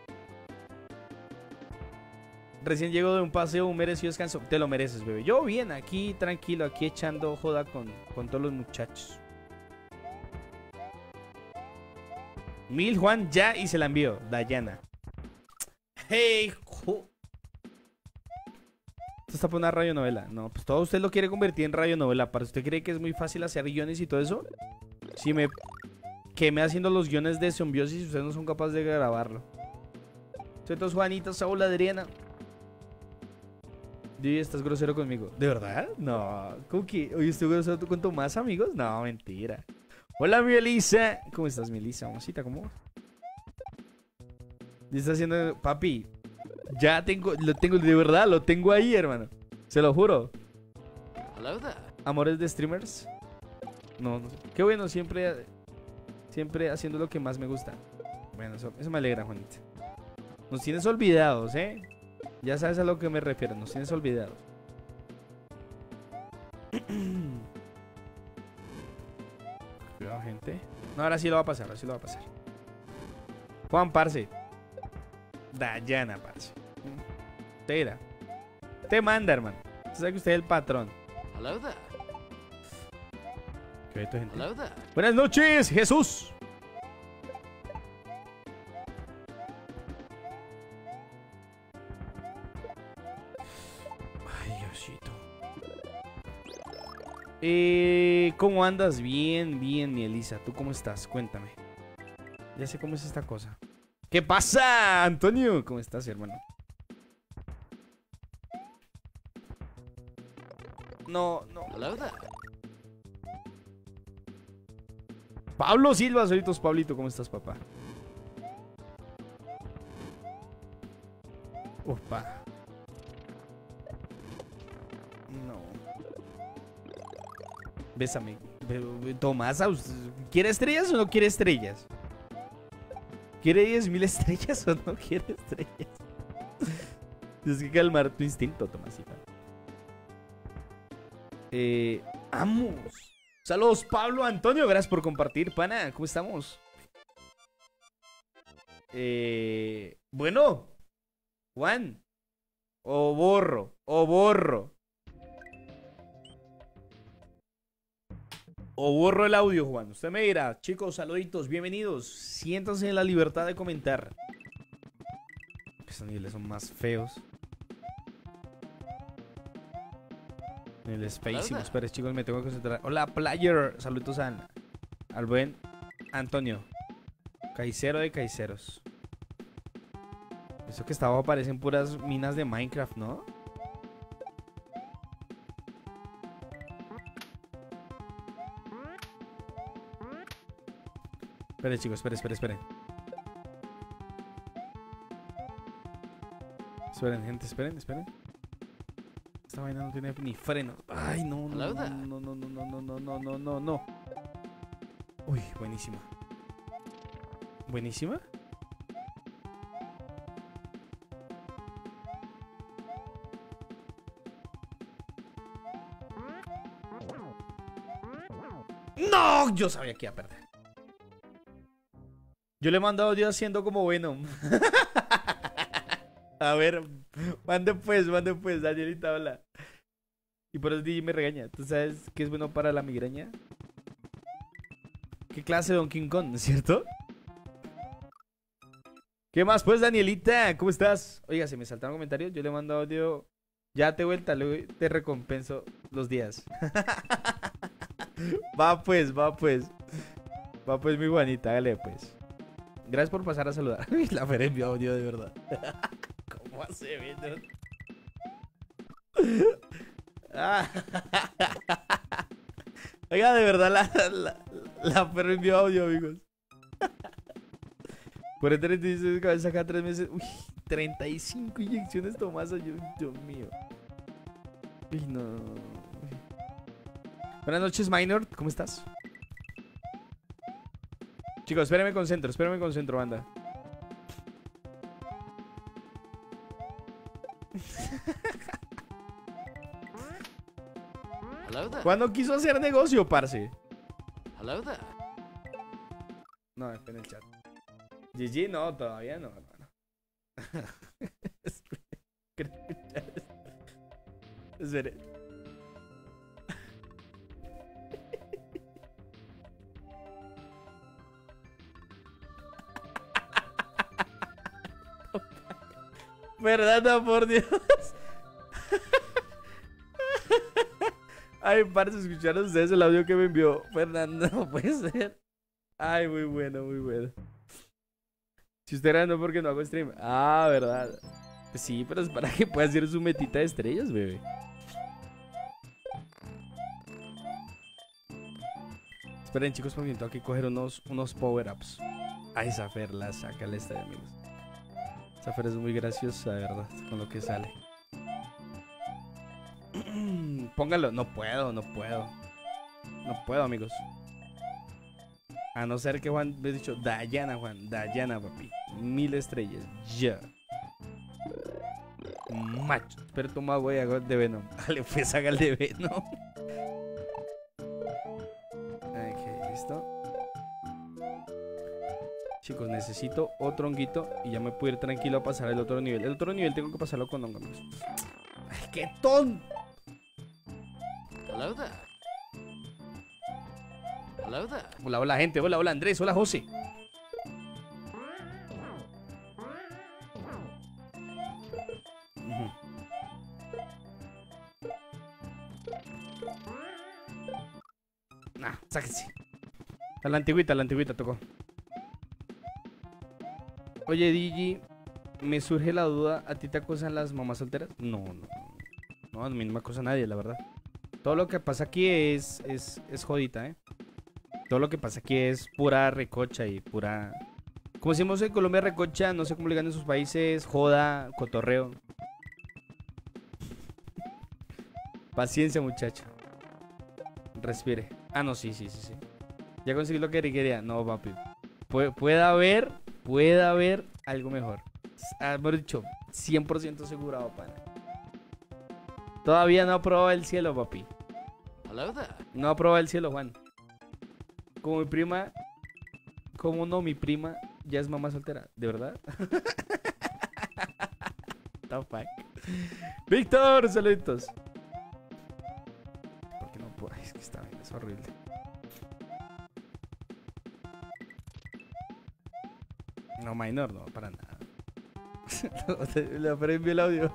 Recién llego de un paseo, un merecido descanso. Te lo mereces, bebé. Yo bien, aquí tranquilo, aquí echando joda con, con todos los muchachos. Mil, Juan, ya y se la envío. Dayana. Hey, jo- Esto está por una radionovela. No, pues todo usted lo quiere convertir en radionovela. ¿Para usted cree que es muy fácil hacer guiones y todo eso? Si me quemé haciendo los guiones de Zombiosis, ustedes no son capaces de grabarlo. Entonces, Juanita, Saúl, Adriana. Didi, estás grosero conmigo. ¿De verdad? No. ¿Cómo que? Oye, ¿estoy grosero con Tomás, amigos? No, mentira. Hola, mi Elisa. ¿Cómo estás, mi Elisa? Mamacita, ¿cómo vas? ¿Qué está haciendo? Papi, ya tengo, lo tengo, de verdad, lo tengo ahí, hermano. Se lo juro. Hello there. Amores de streamers. No, no sé. Qué bueno, siempre, siempre haciendo lo que más me gusta. Bueno, eso, eso me alegra, Juanita. Nos tienes olvidados, ¿eh? Ya sabes a lo que me refiero, nos tienes olvidados. Cuidado, gente. No, ahora sí lo va a pasar, ahora sí lo va a pasar. Juan, parce. Dayana, parce. Te irá. Te manda, hermano. Usted sabe que usted es el patrón. Hello there. ¿Qué ve tu gente? Hello there. Buenas noches, Jesús. Ay, Diosito. Eh, ¿cómo andas? Bien, bien, mi Elisa. ¿Tú cómo estás? Cuéntame. Ya sé cómo es esta cosa. ¿Qué pasa, Antonio? ¿Cómo estás, hermano? No, no. Hello there. Pablo Silva, solitos, Pablito, ¿cómo estás, papá? Opa. No. Bésame. Be- Tomás, ¿quiere estrellas o no quiere estrellas? ¿Quiere diez mil estrellas o no quiere estrellas? Tienes que calmar tu instinto, Tomasita. Eh, ¡Vamos! Saludos, Pablo Antonio. Gracias por compartir, pana. ¿Cómo estamos? Eh, bueno, Juan. O borro. O borro. O borro el audio, Juan. Usted me dirá. Chicos, saluditos, bienvenidos. Siéntanse en la libertad de comentar. Estos niveles son más feos. Niveles feísimos. Espera, chicos, me tengo que concentrar. Hola, player. Saludos al, al buen Antonio. Caicero de Caiceros. Eso que estaba aparecen puras minas de Minecraft, ¿no? Esperen, chicos, esperen, esperen, esperen. Esperen, gente, esperen, esperen. Esta vaina no tiene ni freno. Ay, no, no, no, no, no, no, no, no, no, no, no, no. Uy, buenísima. ¿Buenísima? ¡No! Yo sabía que iba a perder. Yo le he mandado audio haciendo como Venom. A ver, mande pues, mande pues, Danielita, habla. Y por eso D J me regaña. ¿Tú sabes qué es bueno para la migraña? ¿Qué clase de Donkey Kong, cierto? ¿Qué más pues, Danielita? ¿Cómo estás? Oiga, se me saltaron comentarios. Yo le mando audio. Ya te vuelta, luego te recompenso los días. Va pues, va pues. Va pues, mi Juanita, hágale pues. Gracias por pasar a saludar. La Fer envió audio de verdad. ¿Cómo hace, Víctor? Ah. Oiga, de verdad, la, la, la Fer envió audio, amigos. Por el treinta y seis cabezas acá tres meses. Uy, treinta y cinco inyecciones Tomás. Yo, Dios mío. Uy, no. Uy. Buenas noches, Minor. ¿Cómo estás? Chicos, espérenme concentro, espérenme concentro, banda. Hello there. ¿Cuándo quiso hacer negocio, parce? Hello there. No, está en el chat. G G, no, todavía no, hermano. Espere. Fernando, por Dios. Ay, parce, escucharon ustedes el audio que me envió Fernando. No puede ser. Ay, muy bueno, muy bueno. Si usted era no porque no hago stream. Ah, verdad. Pues sí, pero es para que pueda hacer su metita de estrellas, bebé. Esperen, chicos, porque tengo que coger unos, unos power-ups. Ay, esa Fer la saca al estadio, amigos. Esa Fer es muy graciosa, de verdad, con lo que sale. Póngalo. No puedo, no puedo. No puedo, amigos. A no ser que Juan me ha dicho Dayana, Juan. Dayana, papi. Mil estrellas. Ya. Macho. Pero toma, voy a hago el de Venom. Dale, pues haga el de Venom. Ok, listo. Chicos, necesito otro honguito y ya me puedo ir tranquilo a pasar el otro nivel. El otro nivel tengo que pasarlo con hongo, amigos. Ay, qué tonto. Hello there. Hello there. Hola, hola, gente. Hola, hola, Andrés. Hola, José. Ujú. Nah, sáquense. A la antigüita, a la antigüita tocó. Oye, Digi, me surge la duda. ¿A ti te acosan las mamás solteras? No, no. No, a mí no me acosa nadie, la verdad. Todo lo que pasa aquí es, es, es jodita, ¿eh? Todo lo que pasa aquí es pura recocha y pura... Como decimos en Colombia, recocha, no sé cómo le digan en sus países, joda, cotorreo. Paciencia, muchacho. Respire. Ah, no, sí, sí, sí, sí. Ya conseguí lo que quería. No, papi. Pu puede haber, puede haber algo mejor. Ah, mejor dicho, cien por ciento asegurado, pana. Todavía no ha probado el cielo, papi. Hello there. No ha probado el cielo, Juan. Como mi prima... ¿Cómo no? Mi prima ya es mamá soltera. ¿De verdad? The fuck. Víctor, saluditos. ¿Por qué no puedo? Ay, es que está bien, es horrible. No, minor, no, para nada. Le aprendí el audio.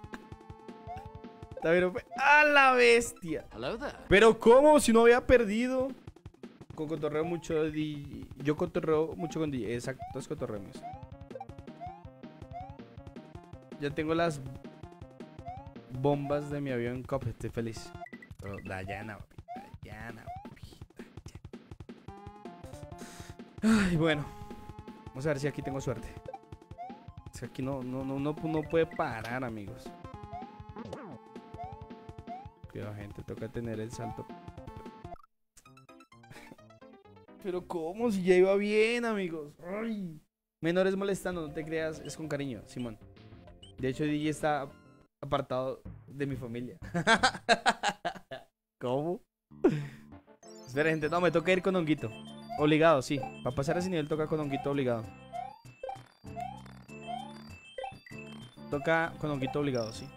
Está bien, ¡a la bestia! Hello there. Pero ¿cómo? Si no había perdido. Con cotorreo mucho di... Yo cotorreo mucho con D J. Exacto, es cotorreo mío. Ya tengo las bombas de mi avión Cop, estoy feliz. Pero Dayana, papi. Dayana, papi. Dayana. Ay, bueno. Vamos a ver si aquí tengo suerte. Es que aquí no, no, no, no, no puede parar, amigos. Cuidado, gente, toca tener el salto. Pero ¿cómo? Si ya iba bien, amigos. Ay. Menores molestando, no te creas, es con cariño, Simón. De hecho, D J está apartado de mi familia. ¿Cómo? Espera, gente, no, me toca ir con honguito. Obligado, sí. Para pasar a ese nivel toca con honguito obligado. Toca con honguito obligado, sí.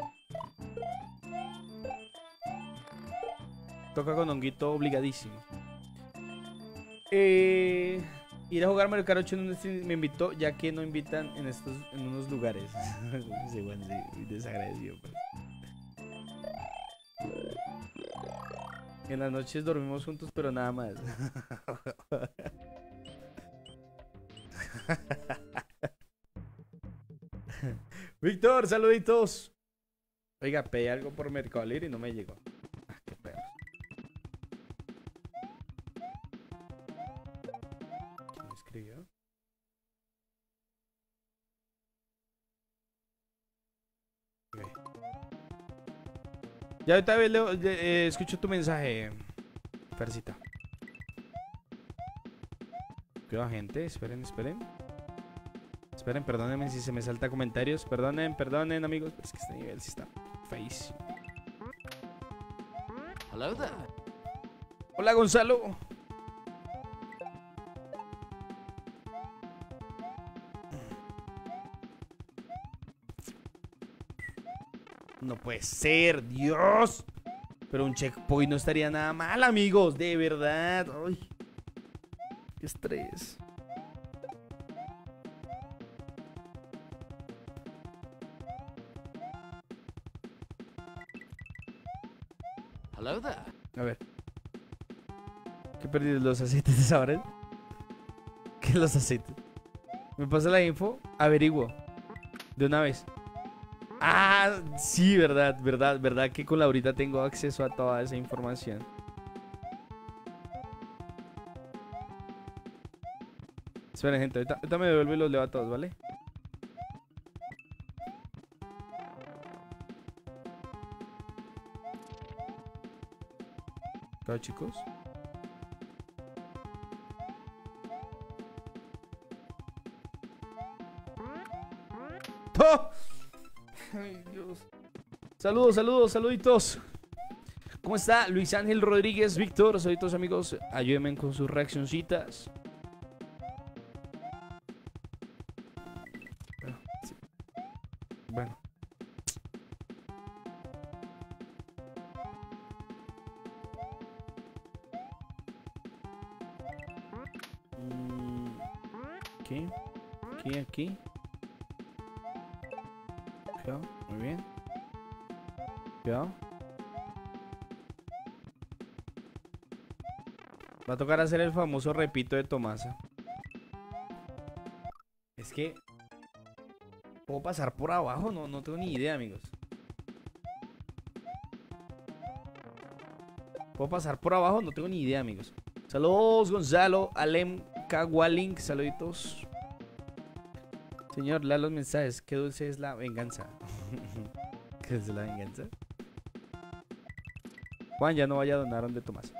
Toca con honguito obligadísimo. Eh, ir a jugar Mario Kart ocho en un stream me invitó, ya que no invitan en estos en unos lugares. Sí, bueno, sí, muy desagradecido, pues. En las noches dormimos juntos, pero nada más. Víctor, saluditos. Oiga, pedí algo por Mercado Libre y no me llegó. Ah, qué perro. ¿Quién me escribió? Okay. Ya ahorita leo, eh, escucho tu mensaje, Fercita. Cuidado, gente, esperen, esperen. Esperen, perdónenme si se me salta comentarios. Perdonen, perdonen, amigos. Pero es que este nivel sí está feísimo. Hello there. Hola, Gonzalo. No puede ser, Dios. Pero un checkpoint no estaría nada mal, amigos. De verdad. Ay, qué estrés. Hello there. A ver. ¿Qué perdí? ¿Los aceites de sabores? ¿Qué los aceites? ¿Me pasa la info? Averiguo. De una vez. Ah, sí, verdad, verdad, verdad que con Laurita tengo acceso a toda esa información. Esperen, gente, ahorita, ahorita me devuelvo y los leo a todos, ¿vale? Claro, chicos. ¡Oh! Ay, Dios. Saludos, saludos, saluditos. ¿Cómo está Luis Ángel Rodríguez, Víctor? Saluditos, amigos. Ayúdenme con sus reaccioncitas. Bueno, sí. Bueno. Mm, Aquí, aquí, aquí. Cuidado, muy bien. Cuidado. Va a tocar hacer el famoso repito de Tomasa. Es que ¿puedo pasar por abajo? No, no tengo ni idea, amigos. ¿Puedo pasar por abajo? No tengo ni idea, amigos. Saludos, Gonzalo, Alem, Kawalink, saluditos. Señor, lea los mensajes. Qué dulce es la venganza. ¿Qué es la venganza? Juan, ya no vaya a donar donde Tomás.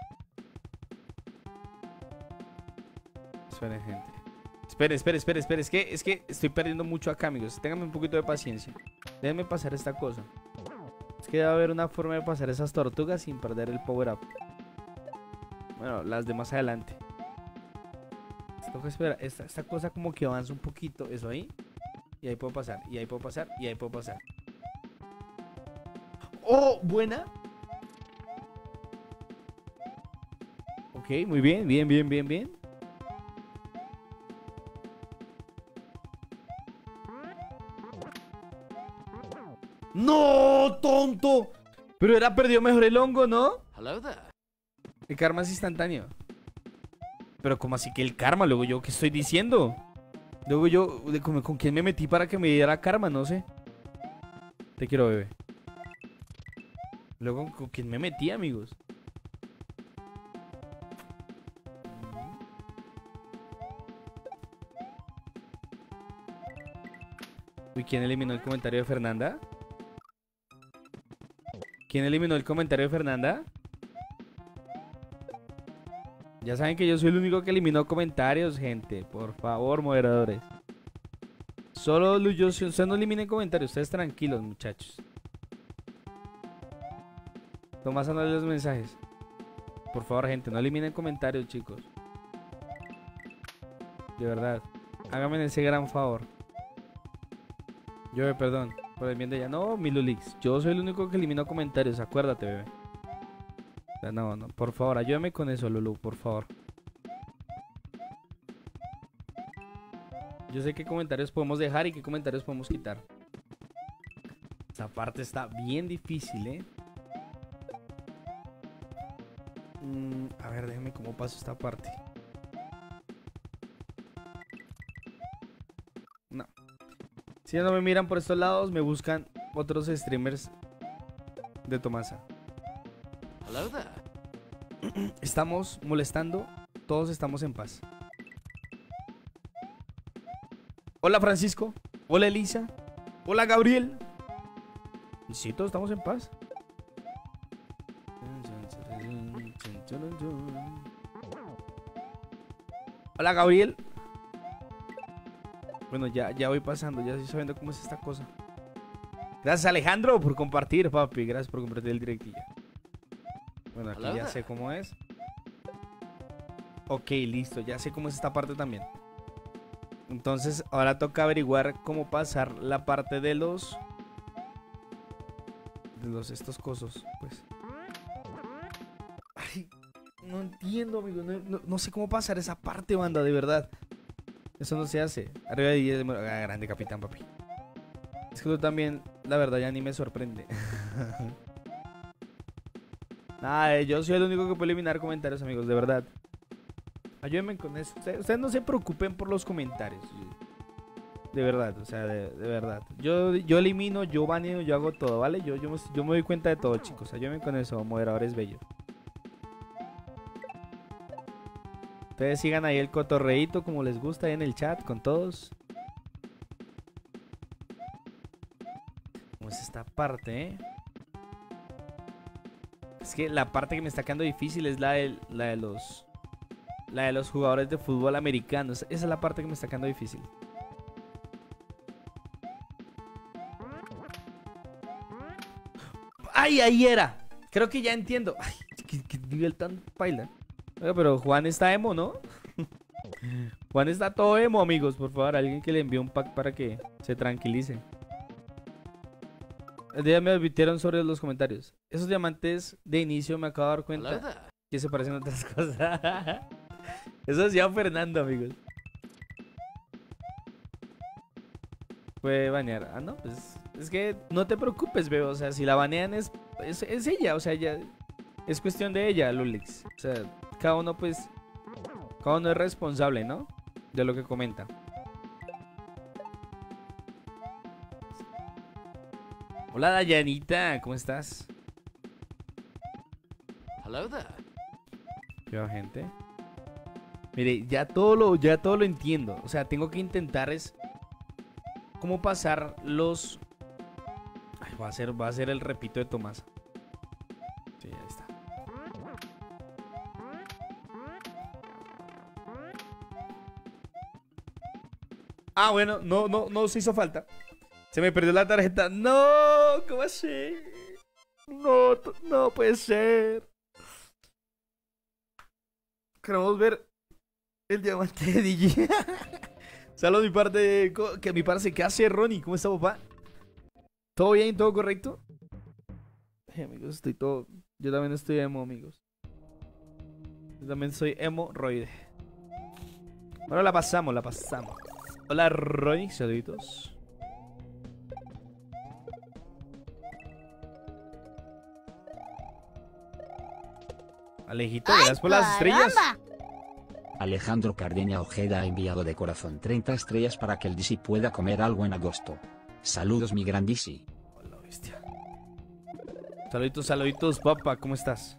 Esperen, gente. Espere, espere, espere, espere. Es que, es que estoy perdiendo mucho acá, amigos. Ténganme un poquito de paciencia. Déjenme pasar esta cosa. Es que debe haber una forma de pasar esas tortugas sin perder el power up. Bueno, las de más adelante. Toca esperar. Esta, esta cosa como que avanza un poquito. Eso ahí. Y ahí puedo pasar. Y ahí puedo pasar. Y ahí puedo pasar. ¡Oh! Buena. Ok, muy bien, bien, bien, bien, bien. ¡No, tonto! Pero era perdido mejor el hongo, ¿no? Hello there. El karma es instantáneo. Pero como así que el karma, luego yo, ¿qué estoy diciendo? Luego yo, de, con, ¿con quién me metí para que me diera karma? No sé. Te quiero, bebé. Luego, ¿con quién me metí, amigos? Uy, ¿quién eliminó el comentario de Fernanda? ¿Quién eliminó el comentario de Fernanda? Ya saben que yo soy el único que eliminó comentarios, gente. Por favor, moderadores. Solo yo, ustedes no eliminen comentarios. Ustedes tranquilos, muchachos. Tomás, no lee los mensajes. Por favor, gente, no eliminen comentarios, chicos. De verdad. Háganme ese gran favor. Yo, perdón. Por el bien de ella. No, mi Lulix. Yo soy el único que elimino comentarios. Acuérdate, bebé. No, no, por favor, ayúdame con eso, Lulu, por favor. Yo sé qué comentarios podemos dejar y qué comentarios podemos quitar. Esa parte está bien difícil, ¿eh? Mm, a ver, déjame cómo paso esta parte. No. Si no me miran por estos lados, me buscan otros streamers de Tomasa. Hello there. Estamos molestando, todos estamos en paz. Hola Francisco, hola Elisa, hola Gabriel. Sí, todos estamos en paz. Hola Gabriel. Bueno, ya, ya voy pasando, ya estoy sabiendo cómo es esta cosa. Gracias Alejandro por compartir, papi. Gracias por compartir el directillo. Bueno, aquí ya sé cómo es. Ok, listo, ya sé cómo es esta parte también. Entonces, ahora toca averiguar cómo pasar la parte de los... De los estos cosos, pues. Ay, no entiendo, amigo. No, no, no sé cómo pasar esa parte, banda, de verdad. Eso no se hace. Arriba de diez... Ah, grande, capitán, papi. Es que tú también, la verdad, ya ni me sorprende. Nada, eh, yo soy el único que puede eliminar comentarios, amigos, de verdad. Ayúdenme con eso. Ustedes, ustedes no se preocupen por los comentarios. De verdad, o sea, de, de verdad. Yo, yo elimino, yo baneo, yo hago todo, ¿vale? Yo, yo, yo me doy cuenta de todo, chicos. Ayúdenme con eso, moderadores bellos. Ustedes sigan ahí el cotorreíto como les gusta ahí en el chat con todos. ¿Cómo es esta parte, eh? Es que la parte que me está quedando difícil es la de, la de los... La de los jugadores de fútbol americanos. Esa es la parte que me está quedando difícil. ¡Ay, ahí era! Creo que ya entiendo. ¡Ay, qué, qué nivel tan paila! Oiga, pero Juan está emo, ¿no? Juan está todo emo, amigos. Por favor, alguien que le envíe un pack para que se tranquilice. El día me advirtieron sobre los comentarios. Esos diamantes de inicio me acabo de dar Hello cuenta there. que se parecen a otras cosas. Eso decía Fernando, amigos. Puede banear. Ah, no, pues es que no te preocupes, veo. O sea, si la banean es, es, es ella. O sea, ya es cuestión de ella, Lulix. O sea, cada uno, pues, cada uno es responsable, ¿no? De lo que comenta. Hola, Dayanita, ¿cómo estás? Hello there. ¿Qué va, gente? Mire, ya todo lo, ya todo lo entiendo. O sea, tengo que intentar es cómo pasar los... Ay, va a ser, va a ser el repito de Tomás. Sí, ahí está. Ah, bueno, no, no, no se hizo falta. Se me perdió la tarjeta. No, ¿cómo así? No, no puede ser. Queremos ver el diamante de D J. Saludos mi parte. Que mi parte, ¿qué hace Ronnie? ¿Cómo está, papá? ¿Todo bien? ¿Todo correcto? Ay, amigos, estoy todo. Yo también estoy emo, amigos. Yo también soy hemorroide. Bueno, la pasamos, la pasamos. Hola, Ronnie, saluditos. Alejito, gracias por las estrellas. Alejandro Cardeña Ojeda ha enviado de corazón treinta estrellas para que el D C pueda comer algo en agosto. Saludos mi gran D C. Hola, bestia. Saluditos, saluditos, papá, ¿cómo estás?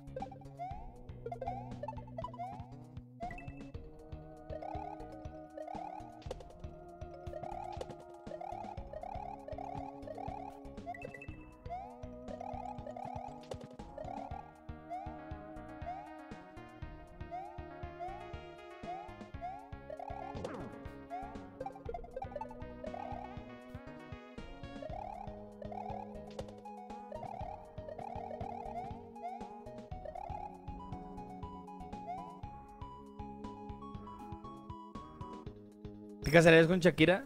¿Te casarías con Shakira?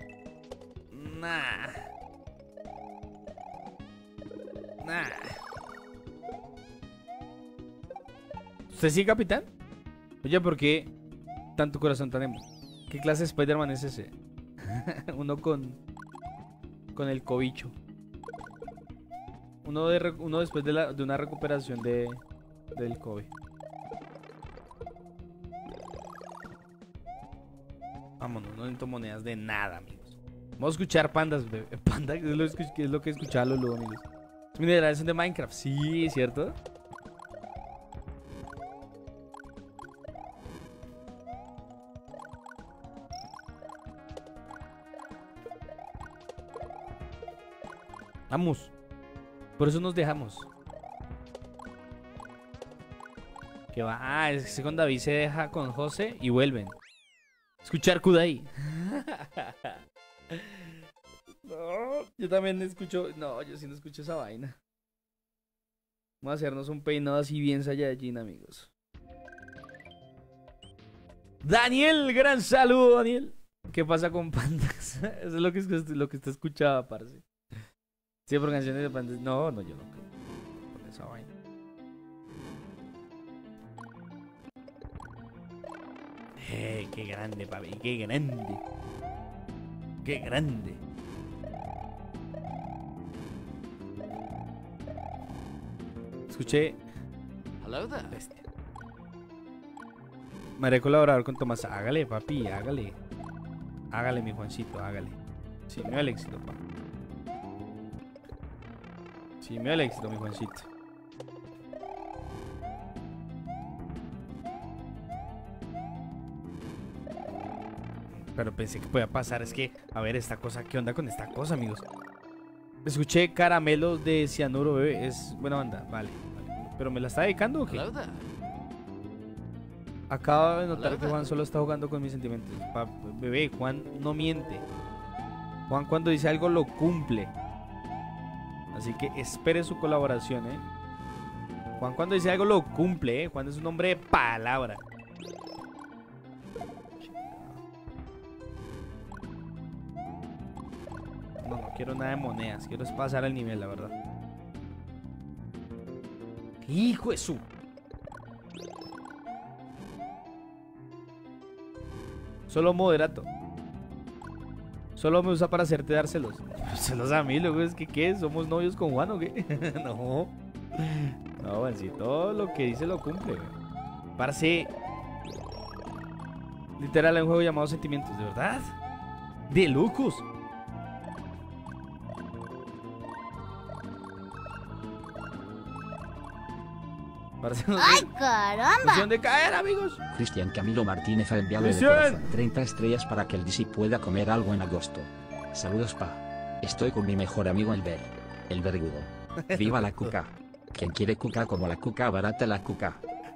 Nah. Nah. ¿Usted sí, capitán? Oye, ¿por qué tanto corazón tan emo? ¿Qué clase de Spider-Man es ese? Uno con... Con el cobicho. Uno, de, uno después de, la, de una recuperación de... Del COVID. Vámonos, no necesito monedas de nada, amigos. Vamos a escuchar pandas, bebé. Panda, es lo, que, es lo que escuchaba Lolo, amigos. Los minerales son de Minecraft, sí, ¿cierto? Vamos. Por eso nos dejamos. ¿Qué va? Ah, es que con David se deja con José y vuelven. Escuchar Kudai. No, yo también escucho. No, yo sí no escucho esa vaina. Vamos a hacernos un peinado así bien Saiyajin, amigos. Daniel, gran saludo, Daniel. ¿Qué pasa con pandas? Eso es lo que, lo que usted escuchaba, parce. Sí, por canciones de pandas. No, no, yo no creo por esa vaina. Eh, qué grande, papi, qué grande. Qué grande. Escuché Hello there. Bestia. Me haré colaborar con Tomás. Hágale, papi, hágale. Hágale, mi Juancito, hágale. Sí, me da el éxito, pa. Sí, me da el éxito, mi Juancito. Pero pensé que podía pasar. Es que, a ver, esta cosa, ¿qué onda con esta cosa, amigos? Escuché Caramelos de Cianuro, bebé. Es buena banda, vale, vale. ¿Pero me la está dedicando o qué? Hello there. Acabo de notar que Juan solo está jugando con mis sentimientos. Pa- bebé, Juan no miente. Juan cuando dice algo lo cumple. Así que espere su colaboración, ¿eh? Juan cuando dice algo lo cumple, ¿eh? Juan es un hombre de palabra. No, no quiero nada de monedas. Quiero es pasar al nivel, la verdad. ¡Hijo de su! Solo moderato. Solo me usa para hacerte dárselos. Celos a mí, luego es que ¿qué? ¿Somos novios con Juan o qué? No. No, Juancito, todo lo que dice lo cumple, güey. Parce. Literal, hay un juego llamado Sentimientos, ¿de verdad? ¡De locos! Parce, no sé, ¡Ay, no sé caramba! dónde caer, amigos. Cristian Camilo Martínez ha enviado de Cristian. corazón treinta estrellas para que el D C pueda comer algo en agosto. Saludos, pa. Estoy con mi mejor amigo el Ver. El vergudo. Viva la cuca. Quien quiere cuca como la cuca, barata la cuca.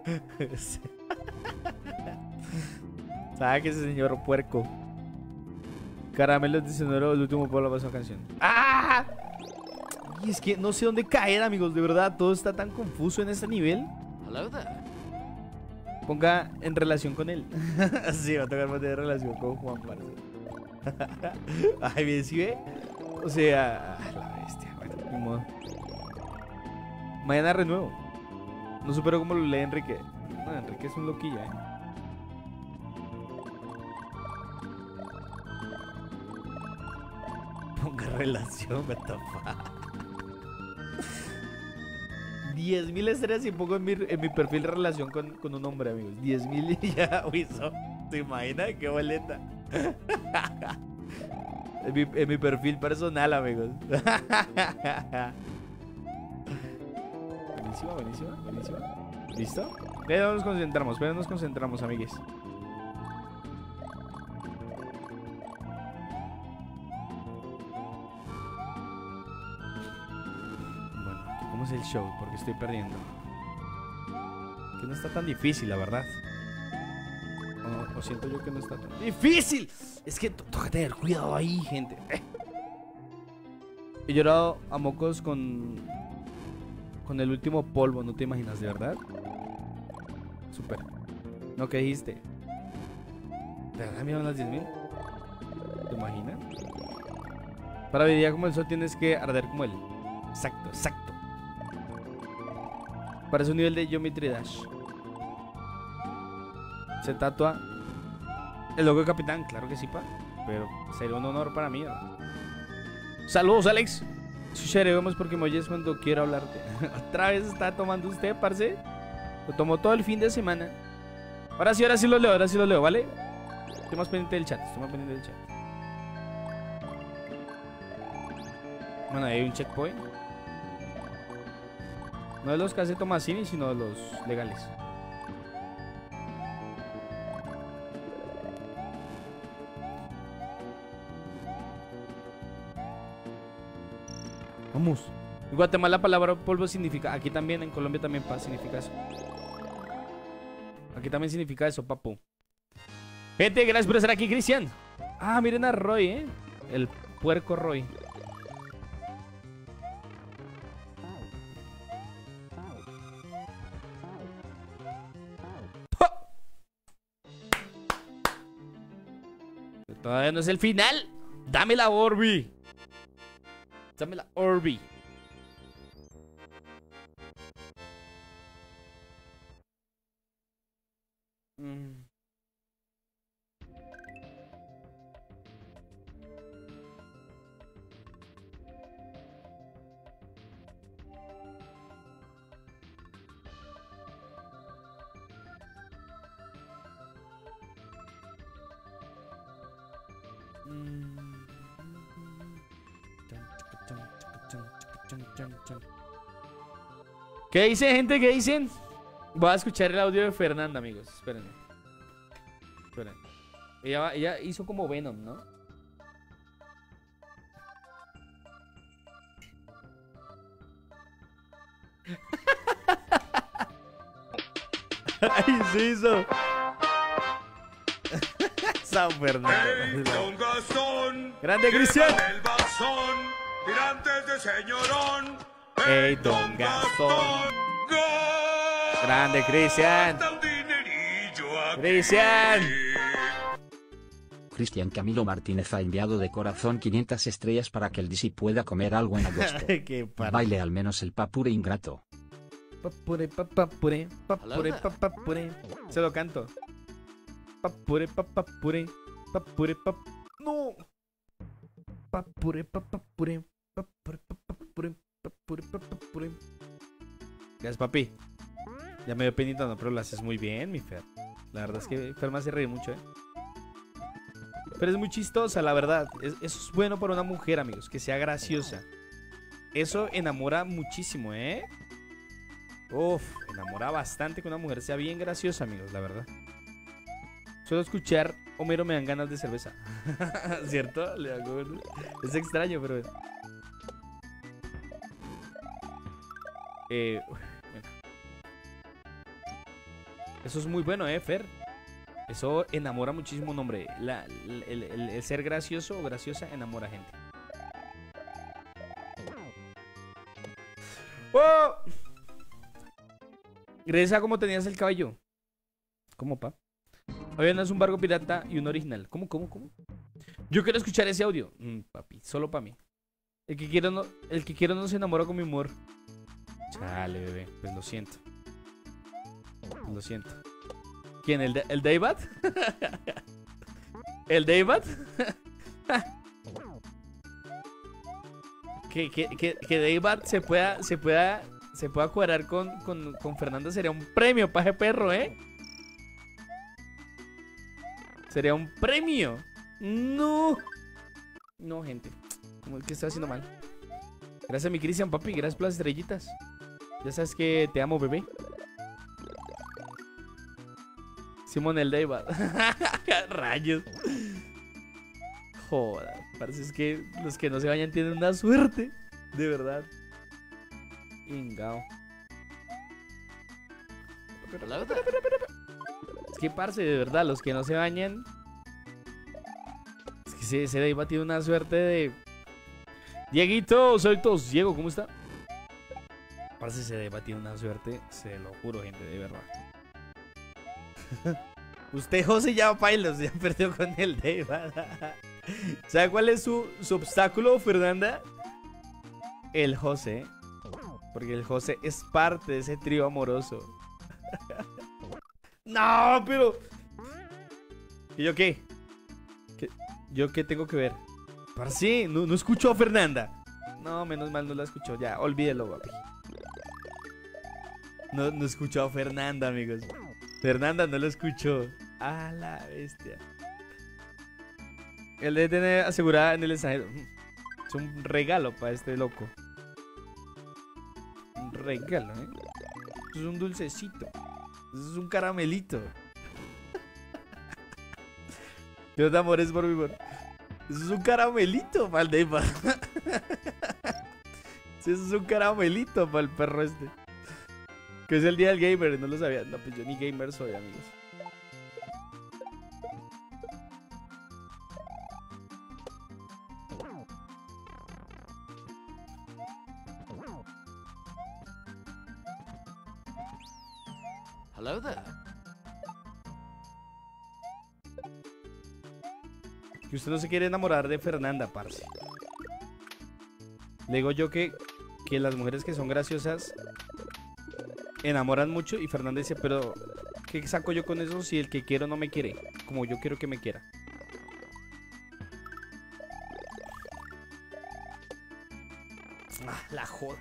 ¿Sabe que ese señor puerco? Caramelos de Sonoro, el último pueblo pasó canción. ¡Ah! Y es que no sé dónde caer, amigos. De verdad, todo está tan confuso en este nivel. Hello there. Ponga en relación con él. Sí, va a tocar mantener relación con Juan, parce. Ay, bien, ¿sí ve? O sea, ah, la bestia. Bueno, ni modo. Mañana renuevo. No supero cómo lo lee Enrique. No, Enrique es un loquillo, eh. Ponga relación, what the fuck. diez mil estrellas y pongo en mi, en mi perfil de relación con, con un hombre, amigos. diez mil y ya, uy, so, ¿se imagina? Qué boleta. En mi, en mi perfil personal, amigos. Buenísima, buenísima, buenísima. ¿Listo? Pero nos concentramos, pero nos concentramos, amigues. Bueno, ¿cómo es el show? Porque estoy perdiendo. Que no está tan difícil, la verdad. O, o siento yo que no está tan difícil. Es que to- toca tener cuidado ahí, gente. Eh. He llorado a mocos con con el último polvo, no te imaginas, de verdad. Super. ¿No que dijiste? ¿De verdad me iban las diez mil? ¿Te imaginas? Para vivir como el sol tienes que arder como él. Exacto, exacto. Parece un nivel de Geometry Dash. Se tatua el logo de Capitán, claro que sí, pa. Pero sería un honor para mí, ¿no? Saludos, Alex. Escucharemos porque me oyes cuando quiero hablarte. Otra vez está tomando usted, parce. Lo tomó todo el fin de semana. Ahora sí, ahora sí lo leo, ahora sí lo leo, ¿vale? Estoy más pendiente del chat, estoy más pendiente del chat. Bueno, ahí hay un checkpoint. No de los que hace Tomasini, sino de los legales. Vamos. En Guatemala la palabra polvo significa, aquí también, en Colombia también pa, significa eso. Aquí también significa eso, papu. Gente, gracias por estar aquí, Cristian. Ah, miren a Roy, eh. El puerco Roy. ¡Ja! Todavía no es el final. Dame la Orbi. Dame la Orbi. Mm. ¿Qué dice, gente? ¿Qué dicen? Voy a escuchar el audio de Fernanda, amigos. Espérenme. Esperen. Ella, va- ella hizo como Venom, ¿no? ¡Ay, se hizo! San Fernando. Don Gastón, Grande, Cristian. el bastón, tirantes de señorón. ¡Ey, Don Gastón! Grande, Cristian. Gasta un dinerillo aquí. Cristian. Cristian Camilo Martínez ha enviado de corazón quinientas estrellas para que el D C pueda comer algo en agosto. ¡Qué par... Baile al menos el papure ingrato. Papure, papapure, papure, papapure. Se lo canto. Papure, papapure, papure, pap... ¡No! Papure, papapure, papure, papapure, papure, papapure. Gracias, papi. Ya me dio penita, no, pero lo haces muy bien, mi Fer. La verdad es que Fer me hace reír mucho, ¿eh? Pero es muy chistosa, la verdad. Es- eso es bueno para una mujer, amigos, que sea graciosa. Eso enamora muchísimo, ¿eh? Uf, enamora bastante que una mujer sea bien graciosa, amigos, la verdad. Solo escuchar Homero me dan ganas de cerveza. ¿Cierto? Le hago- Es extraño, pero... Eh, uf, bueno. Eso es muy bueno, ¿eh, Fer? Eso enamora muchísimo un hombre. La- el, el- el- el ser gracioso o graciosa enamora gente. ¡Oh! Regresa como tenías el cabello. ¿Cómo, pa? Hoy no es un barco pirata y un original. ¿Cómo, cómo, cómo? Yo quiero escuchar ese audio. Mm, papi, solo para mí. El que quiero no, el que quiero no se enamora con mi humor. Chale, bebé. Pues lo siento. Lo siento. ¿Quién? ¿El, de- el David? ¿El David? que, que, que, que David se pueda, se pueda, se pueda cuadrar con, con, con Fernanda sería un premio para ese perro, ¿eh? Sería un premio. No. No, gente. Como que estoy haciendo mal. Gracias a mi Cristian, papi. Gracias por las estrellitas. Ya sabes que te amo, bebé. Simón el David. Rayos. Joder. Parece es que los que no se bañan tienen una suerte. De verdad. Ingao. Hello there. Es que, parce, de verdad, los que no se bañan. Es que ese, ese David tiene una suerte de. Dieguito, saludos. Diego, ¿cómo está? Parce, ese David tiene una suerte. Se lo juro, gente, de verdad. Usted, José, ya pailos, ya perdió con el David. ¿Sabe cuál es su, su obstáculo, Fernanda? El José. Porque el José es parte de ese trío amoroso. No, pero... ¿Y yo qué? ¿Qué? ¿Yo qué tengo que ver? Parce, no, no escuchó a Fernanda. No, menos mal no la escuchó. Ya, olvídelo, papi. No, no escuchó a Fernanda, amigos. Fernanda no lo escuchó. A la bestia. Él debe tener asegurada en el extranjero. Es un regalo para este loco. Un regalo, ¿eh? Eso es un dulcecito. Eso es un caramelito. Yo te amores por mi amor. Eso es un caramelito para el Deiva. Sí, eso es un caramelito para el perro este. Que es el día del gamer, no lo sabía. No, pues yo ni gamer soy, amigos. Hello there. Que usted no se quiere enamorar de Fernanda, parce. Le digo yo que, que las mujeres que son graciosas enamoran mucho y Fernanda dice, pero ¿qué saco yo con eso si el que quiero no me quiere? Como yo quiero que me quiera. Ah, la joda.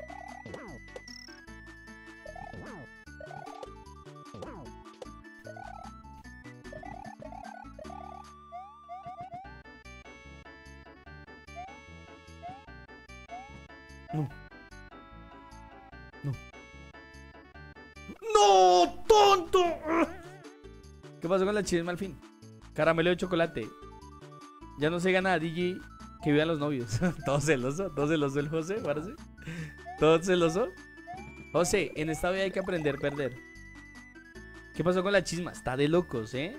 No. No. ¡No, tonto! ¿Qué pasó con la chisma al fin? Caramelo de chocolate. Ya no se gana a D J que vivan los novios. Todo celoso, todo celoso el José, parece. Todo celoso. José, en esta vida hay que aprender a perder. ¿Qué pasó con la chisma? Está de locos, ¿eh?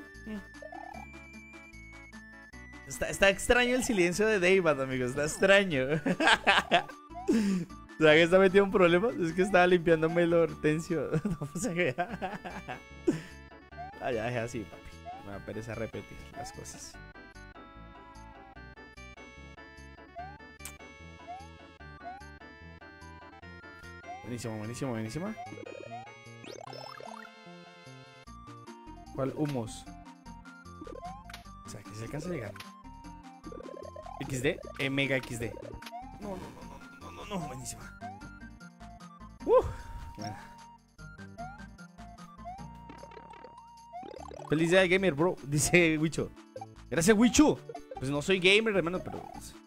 Está, está extraño el silencio de David, amigos. Está extraño. ¿Sabes que está metido en problemas? Es que estaba limpiándome el hortensio. No sé qué. Ah, ya dejé así, papi. Me da pereza repetir las cosas. Buenísimo, buenísimo, buenísima. ¿Cuál humos? O sea, que se alcanza a llegar. X D, eh, Mega X D. No, no, no, no, no, no, no, buenísima. Uh, bueno. Feliz día de gamer, bro, dice Wicho. Gracias, Wicho. Pues no soy gamer, hermano, pero...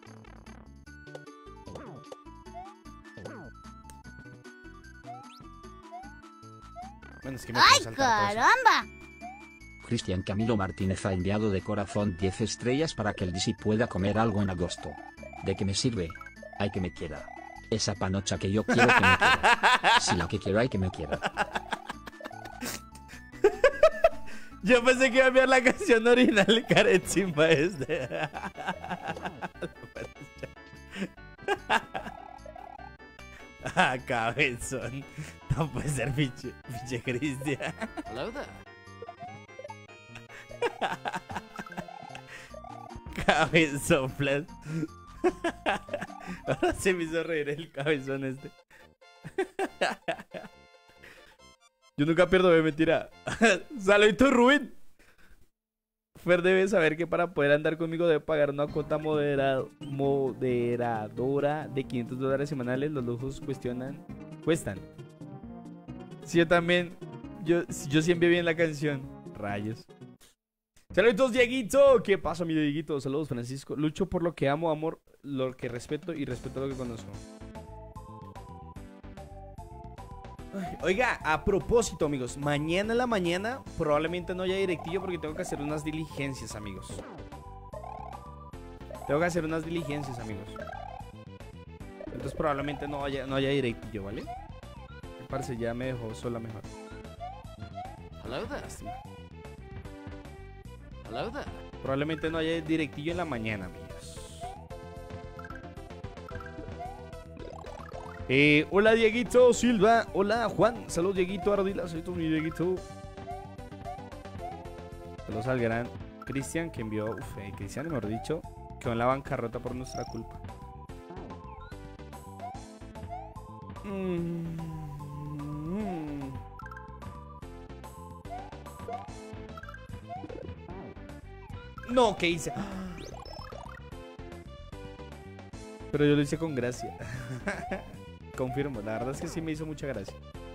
Bueno, es que me ¡Ay, puedo saltar todo eso. caramba! Cristian Camilo Martínez ha enviado de corazón diez estrellas para que el D C pueda comer algo en agosto. ¿De qué me sirve? Hay que me quiera. Esa panocha que yo quiero que me quiera. Si la que quiero hay que me quiera. Yo pensé que iba a enviar la canción original Caret Simba este. Ah, cabezón. No puede ser pinche, pinche Cristian. Hello there. Cabezón, flash. Ahora se me hizo reír el cabezón este. Yo nunca pierdo, me mentira. Saludito, Rubén. Fer debe saber que para poder andar conmigo debe pagar una cuota moderado, moderadora de quinientos dólares semanales. Los lujos cuestionan, cuestan. Sí, yo también. Yo, yo siempre vi en la canción. Rayos. Saludos, Dieguito. ¿Qué pasa, mi Dieguito? Saludos, Francisco. Lucho por lo que amo, amor, lo que respeto y respeto lo que conozco. Ay, oiga, a propósito, amigos, mañana en la mañana probablemente no haya directillo porque tengo que hacer unas diligencias, amigos. Tengo que hacer unas diligencias, amigos. Entonces probablemente no haya, no haya directillo, ¿vale? Me parece, ya me dejó sola mejor. Hello there. Lástima. Hello there. Probablemente no haya directillo en la mañana, amigos. Eh, hola, Dieguito Silva. Hola, Juan. Saludos, Dieguito Ardila. Saludos, mi Dieguito. Saludos al gran Cristian que envió. Uf, eh, Cristian, mejor dicho, quedó en la bancarrota por nuestra culpa. Mm, mm. No, ¿qué hice? Pero yo lo hice con gracia. Confirmo, la verdad es que sí me hizo mucha gracia.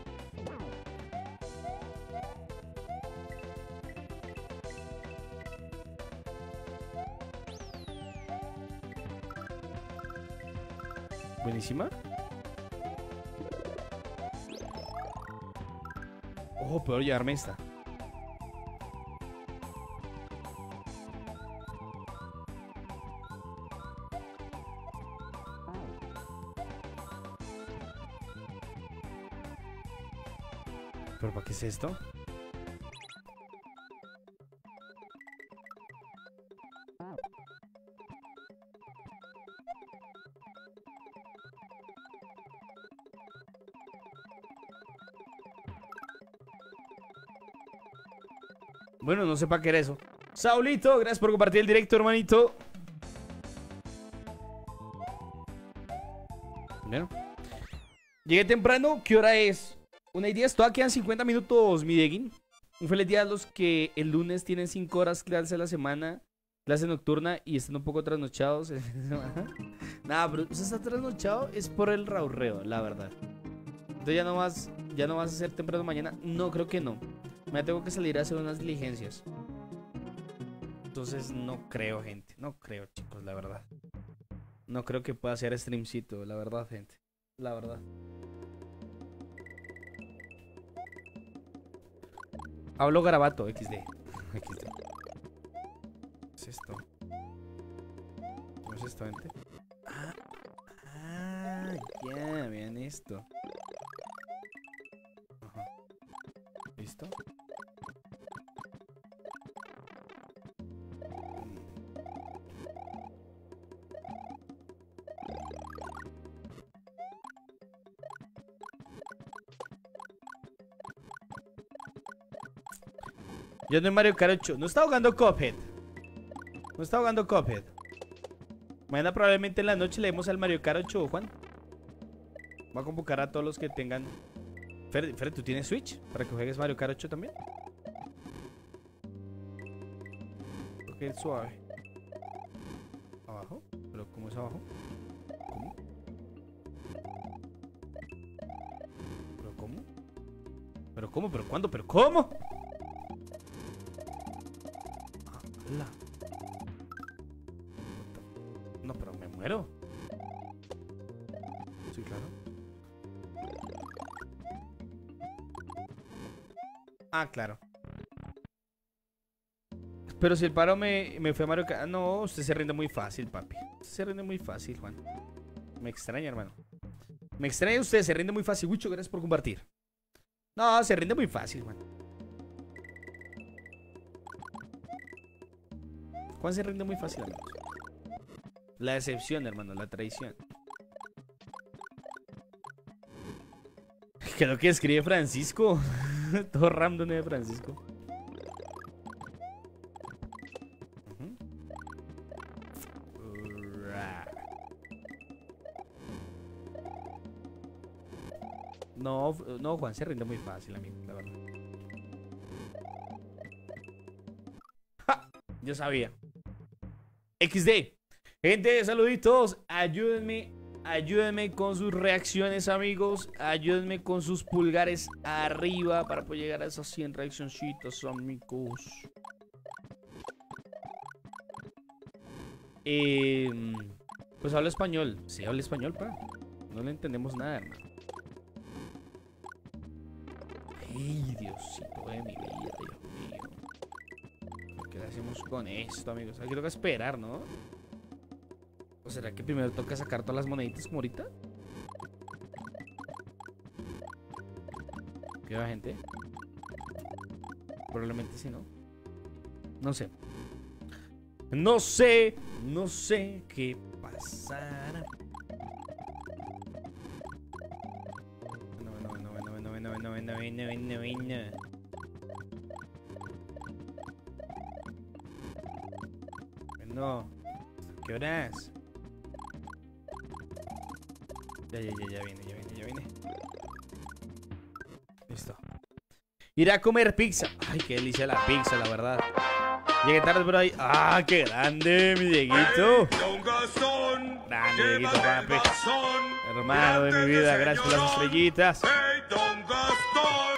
Buenísima. Ojo, peor llevarme esta. ¿Pero para qué es esto? Bueno, no sé para qué era eso. Saulito, gracias por compartir el directo, hermanito. Bueno. Llegué temprano, ¿qué hora es? Una y diez, todavía quedan cincuenta minutos, mi Dieguín. Un feliz día a los que el lunes tienen cinco horas clase a la semana, clase nocturna y están un poco trasnochados. Nada, pero usted está trasnochado es por el raurreo, la verdad. Entonces ya no vas, ya no vas a hacer temprano mañana. No, creo que no. Me tengo que salir a hacer unas diligencias. Entonces no creo, gente. No creo, chicos, la verdad. No creo que pueda hacer streamcito, la verdad, gente. La verdad. Hablo garabato, equis de. equis de. ¿Qué es esto? ¿Cómo es esto, gente? Ah, ah, ya, vean esto. Ajá. ¿Listo? Yo no Mario Kart ocho. No está jugando Cuphead. No está jugando Cuphead. Mañana probablemente en la noche le demos al Mario Kart ocho, Juan. Va a convocar a todos los que tengan. Fer, Fer, ¿tú tienes Switch? ¿Para que juegues Mario Kart ocho también? Porque es suave. ¿Abajo? ¿Pero cómo es abajo? ¿Cómo? ¿Pero cómo? ¿Pero cómo? ¿Pero cuándo? ¿Pero cómo? La. No, pero me muero. Sí, claro. Ah, claro. Pero si el paro me, me fue a Mario Kart. No, usted se rinde muy fácil, papi. Usted se rinde muy fácil, Juan. Me extraña, hermano. Me extraña usted, se rinde muy fácil. Mucho gracias por compartir. No, se rinde muy fácil, Juan. Juan se rinde muy fácil, amigos. La decepción, hermano, la traición. ¿Qué es lo que escribe Francisco? Todo random de Francisco. Uh-huh. No, no, Juan se rinde muy fácil, amigo, la verdad. ¡Ja! Yo sabía. equis de. Gente, saluditos. Ayúdenme. Ayúdenme con sus reacciones, amigos. Ayúdenme con sus pulgares arriba para poder llegar a esas cien reaccioncitas, amigos. Eh, pues habla español. Sí, habla español, pa. No le entendemos nada, hermano. Ay, Diosito de mi vida, Dios mío. ¿Qué hacemos con esto, amigos? Aquí toca esperar, ¿no? ¿O será que primero toca sacar todas las moneditas como ahorita? ¿Qué va, gente? Probablemente sí, ¿no? No sé. No sé, no sé qué pasará. No, no, no, no, no, no, no, no, no, no, no, no. No. ¿Qué horas? Ya, ya, ya, ya viene, ya viene, ya viene. Listo. Ir a comer pizza. Ay, qué delicia la pizza, la verdad. Llegué tarde, pero ahí. ¡Ah, qué grande, mi Dieguito! Don Gastón, Grande, Dieguito, llévame papi. pasón. Hermano de mi vida, gracias por las estrellitas. Hey, Don Gastón,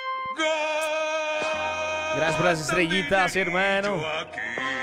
Gracias por las estrellitas, hermano. aquí.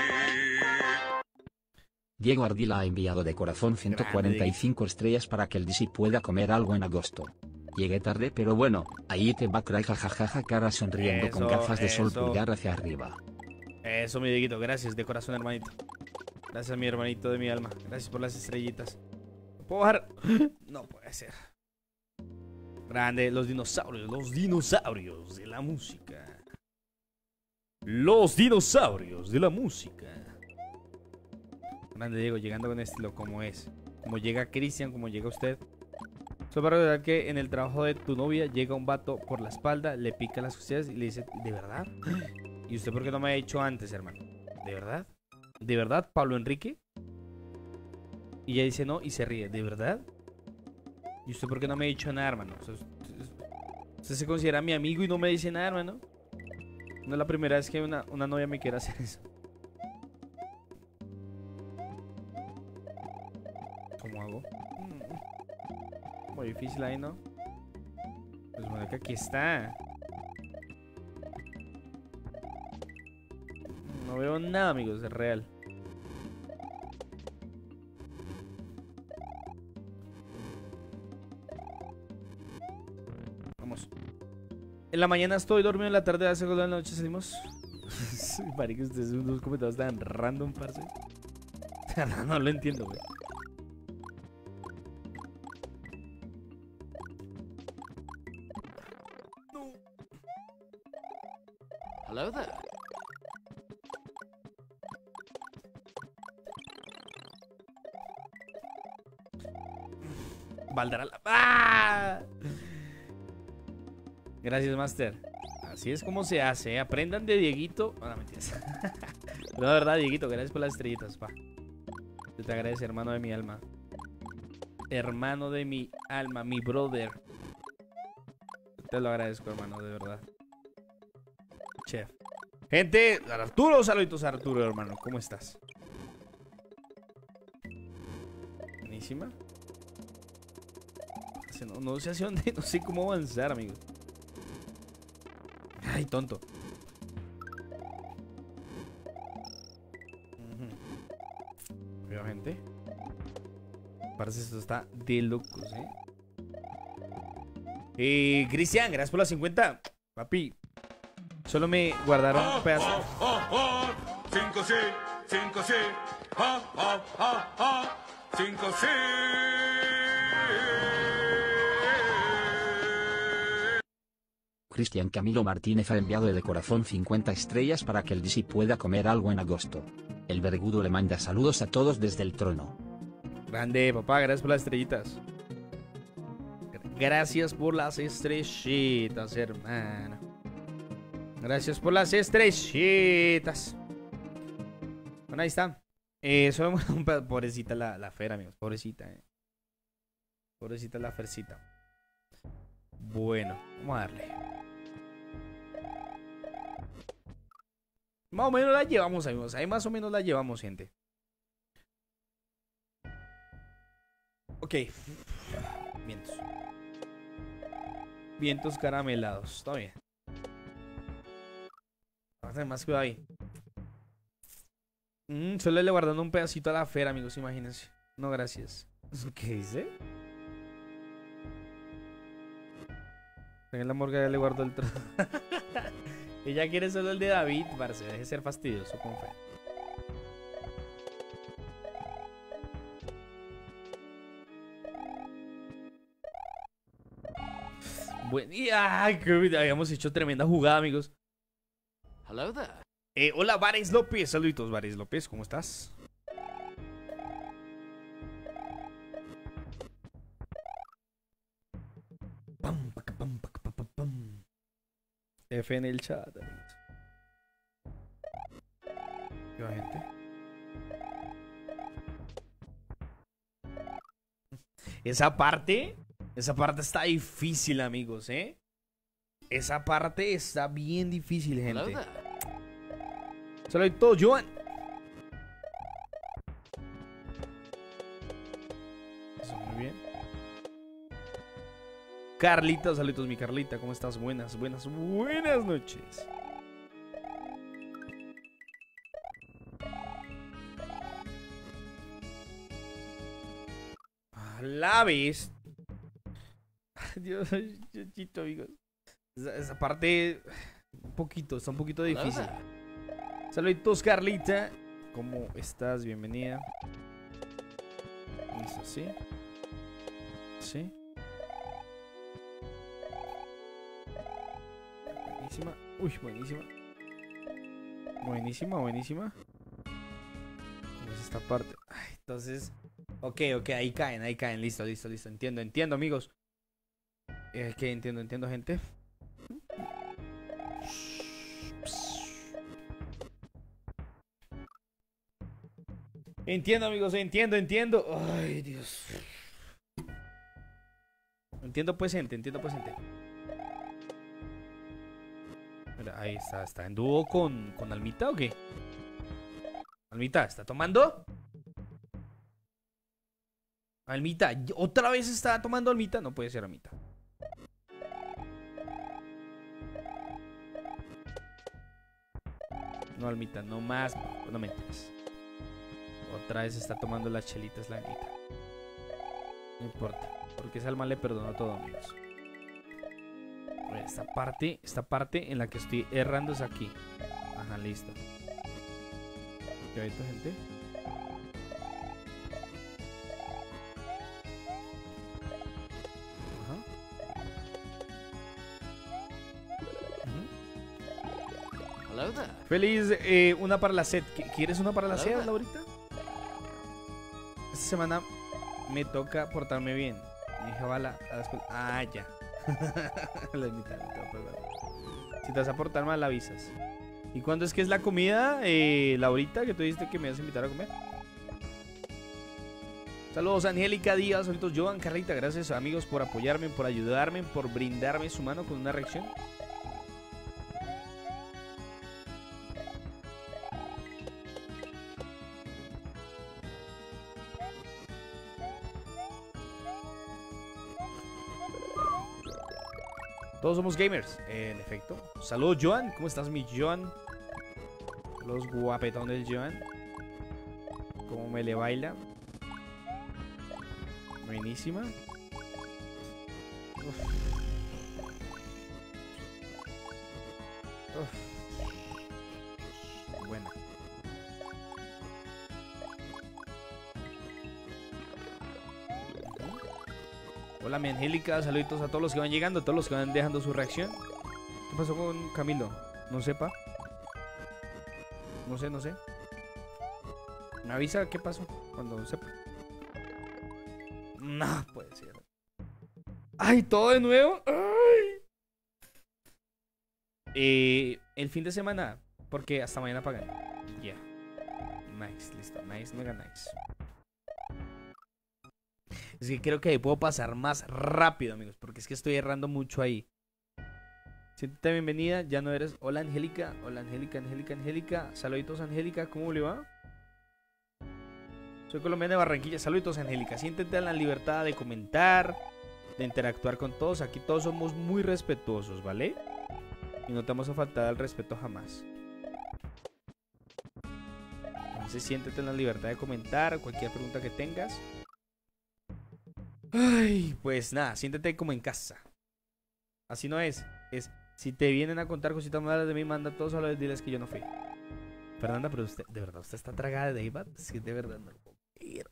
Diego Ardila ha enviado de corazón ciento cuarenta y cinco estrellas para que el D C pueda comer algo en agosto. Llegué tarde, pero bueno, ahí te va crack, jajaja, cara sonriendo con Eso, gafas de sol, eso. pulgar hacia arriba. Eso, mi Dieguito, gracias de corazón, hermanito. Gracias, mi hermanito de mi alma. Gracias por las estrellitas. ¿No puedo bajar? No puede ser. Grande, los dinosaurios, los dinosaurios de la música. Los dinosaurios de la música. Grande, Diego, llegando con estilo como es. Como llega Cristian, como llega usted. Solo para recordar que en el trabajo de tu novia llega un vato por la espalda, le pica las costillas y le dice, ¿de verdad? ¿Y usted por qué no me ha dicho antes, hermano? ¿De verdad? ¿De verdad, Pablo Enrique? Y ella dice no y se ríe. ¿De verdad? ¿Y usted por qué no me ha dicho nada, hermano? O sea, usted, usted se considera mi amigo y no me dice nada, hermano. No es la primera vez que una, una novia me quiere hacer eso. ¿Cómo hago? Mm, muy difícil ahí, ¿no? Pues bueno, que aquí está. No veo nada, amigos, es real. En la mañana estoy dormido, en la tarde hace de la noche salimos. Marica, ustedes son unos comentarios tan random, parce. no, no lo entiendo, güey. No. Hello there. Valdará. ¡Ah! Gracias, Master. Así es como se hace, ¿eh? Aprendan de Dieguito. No, no mentiras. Pero la verdad, Dieguito, gracias por las estrellitas, pa. Yo te agradezco, hermano de mi alma. Hermano de mi alma, mi brother. Te lo agradezco, hermano, de verdad. Chef. Gente, Arturo, saluditos a Arturo, hermano. ¿Cómo estás? Buenísima. No, no sé hacia dónde, no sé cómo avanzar, amigos. Ay, tonto. Uh-huh. Veo, gente. Parece que esto está de locos, ¿eh? Eh, Cristian, gracias por las cincuenta. Papi, solo me guardaron un pedazo. Cinco sí, cinco sí. Ja, ja, ja, ja. Cinco sí. Cristian Camilo Martínez ha enviado de corazón cincuenta estrellas para que el D C pueda comer algo en agosto. El vergudo le manda saludos a todos desde el trono. Grande, papá, gracias por las estrellitas. Gracias por las estrellitas, hermano. Gracias por las estrellitas. Bueno, ahí está. Eh, solo un pedazo. Pobrecita la, la Fer, amigos. Pobrecita, eh. Pobrecita la Fercita. Bueno, vamos a darle. Más o menos la llevamos, amigos. Ahí más o menos la llevamos, gente. Ok. Vientos. Vientos caramelados. Está bien. Vamos a tener más cuidado ahí. Mm, solo le guardando un pedacito a la Fer, amigos. Imagínense. No, gracias. ¿Qué dice? En la morga ya le guardo el trozo. Ella quiere solo el de David, parce. Deje de ser fastidioso con Fer. Buen día. Ay, que habíamos hecho tremenda jugada, amigos. Hello there. Eh, hola, Vares López. Saluditos, Vares López. ¿Cómo estás? Pam, paca, pam, paca, pa, pa, pam. F en el chat, amigos. ¿Qué va, gente? Esa parte, esa parte está difícil, amigos, ¿eh? Esa parte está bien difícil, Hello gente. there. Saluditos, Joan. Eso, muy bien. Carlita, saluditos, mi Carlita. ¿Cómo estás? Buenas, buenas, buenas noches. A la vez. Dios, chito, amigos. Esa, esa parte. Un poquito, está un poquito Hello difícil. there. Saluditos, Carlita. ¿Cómo estás? Bienvenida. Listo, ¿sí? ¿Sí? Buenísima. Uy, buenísima. Buenísima, buenísima. ¿Cómo es esta parte? Ay, entonces... Ok, ok, ahí caen, ahí caen. Listo, listo, listo. Entiendo, entiendo, amigos. Eh, que entiendo, entiendo, gente. Entiendo, amigos, entiendo, entiendo. Ay, Dios. Entiendo, pues, gente, entiendo, pues, gente. Mira, ahí está, está en dúo con, con Almita, ¿o qué? Almita, ¿está tomando? Almita, ¿otra vez está tomando Almita? No puede ser, Almita. No, Almita, no más. No mentiras. Otra vez está tomando las chelitas la Almita. No importa, porque esa alma le perdonó todo, amigos. A ver, esta parte, esta parte en la que estoy errando es aquí. Ajá, listo. ¿Qué hay, gente? Ajá. Ujú. Hello there. Feliz, eh, una para la set. ¿Qu- ¿Quieres una para la Hola. set, Laurita? Esta semana me toca portarme bien. Mi hija va a la, a la escuela. Ah, ya. La mitad, la mitad, perdón. Si te vas a portar mal, la avisas. ¿Y cuándo es que es la comida, eh, Laurita, que tú dijiste que me ibas a invitar a comer? Saludos, Angélica Díaz, solitos Joan, Carlita, gracias amigos por apoyarme, por ayudarme, por brindarme su mano con una reacción. Todos somos gamers, eh, en efecto. Saludos, Joan. ¿Cómo estás, mi Joan? Los guapetones, Joan. ¿Cómo me le baila? Buenísima. Uf. Uf. Buena. Hola, mi Angélica, saluditos a todos los que van llegando, a todos los que van dejando su reacción. ¿Qué pasó con Camilo? No sepa. No sé, no sé. Me avisa qué pasó cuando sepa. No puede ser. ¡Ay, todo de nuevo! ¡Ay! Eh, el fin de semana, porque hasta mañana pagan. Ya. Yeah. Nice, listo. Nice, mega nice. Es que creo que ahí puedo pasar más rápido, amigos, porque es que estoy errando mucho ahí. Siéntete bienvenida, ya no eres... Hola, Angélica, hola, Angélica, Angélica, Angélica. Saluditos, Angélica, ¿cómo le va? Soy colombiana de Barranquilla. Saluditos, Angélica. Siéntete en la libertad de comentar, de interactuar con todos. Aquí todos somos muy respetuosos, ¿vale? Y no te vamos a faltar al respeto jamás. Entonces siéntete en la libertad de comentar cualquier pregunta que tengas. Ay, pues nada, siéntete como en casa. Así no es. Es, si te vienen a contar cositas malas de mí, manda a todos a los diles que yo no fui. Fernanda, pero usted, de verdad, usted está tragada de David. Es que de verdad no lo puedo creer.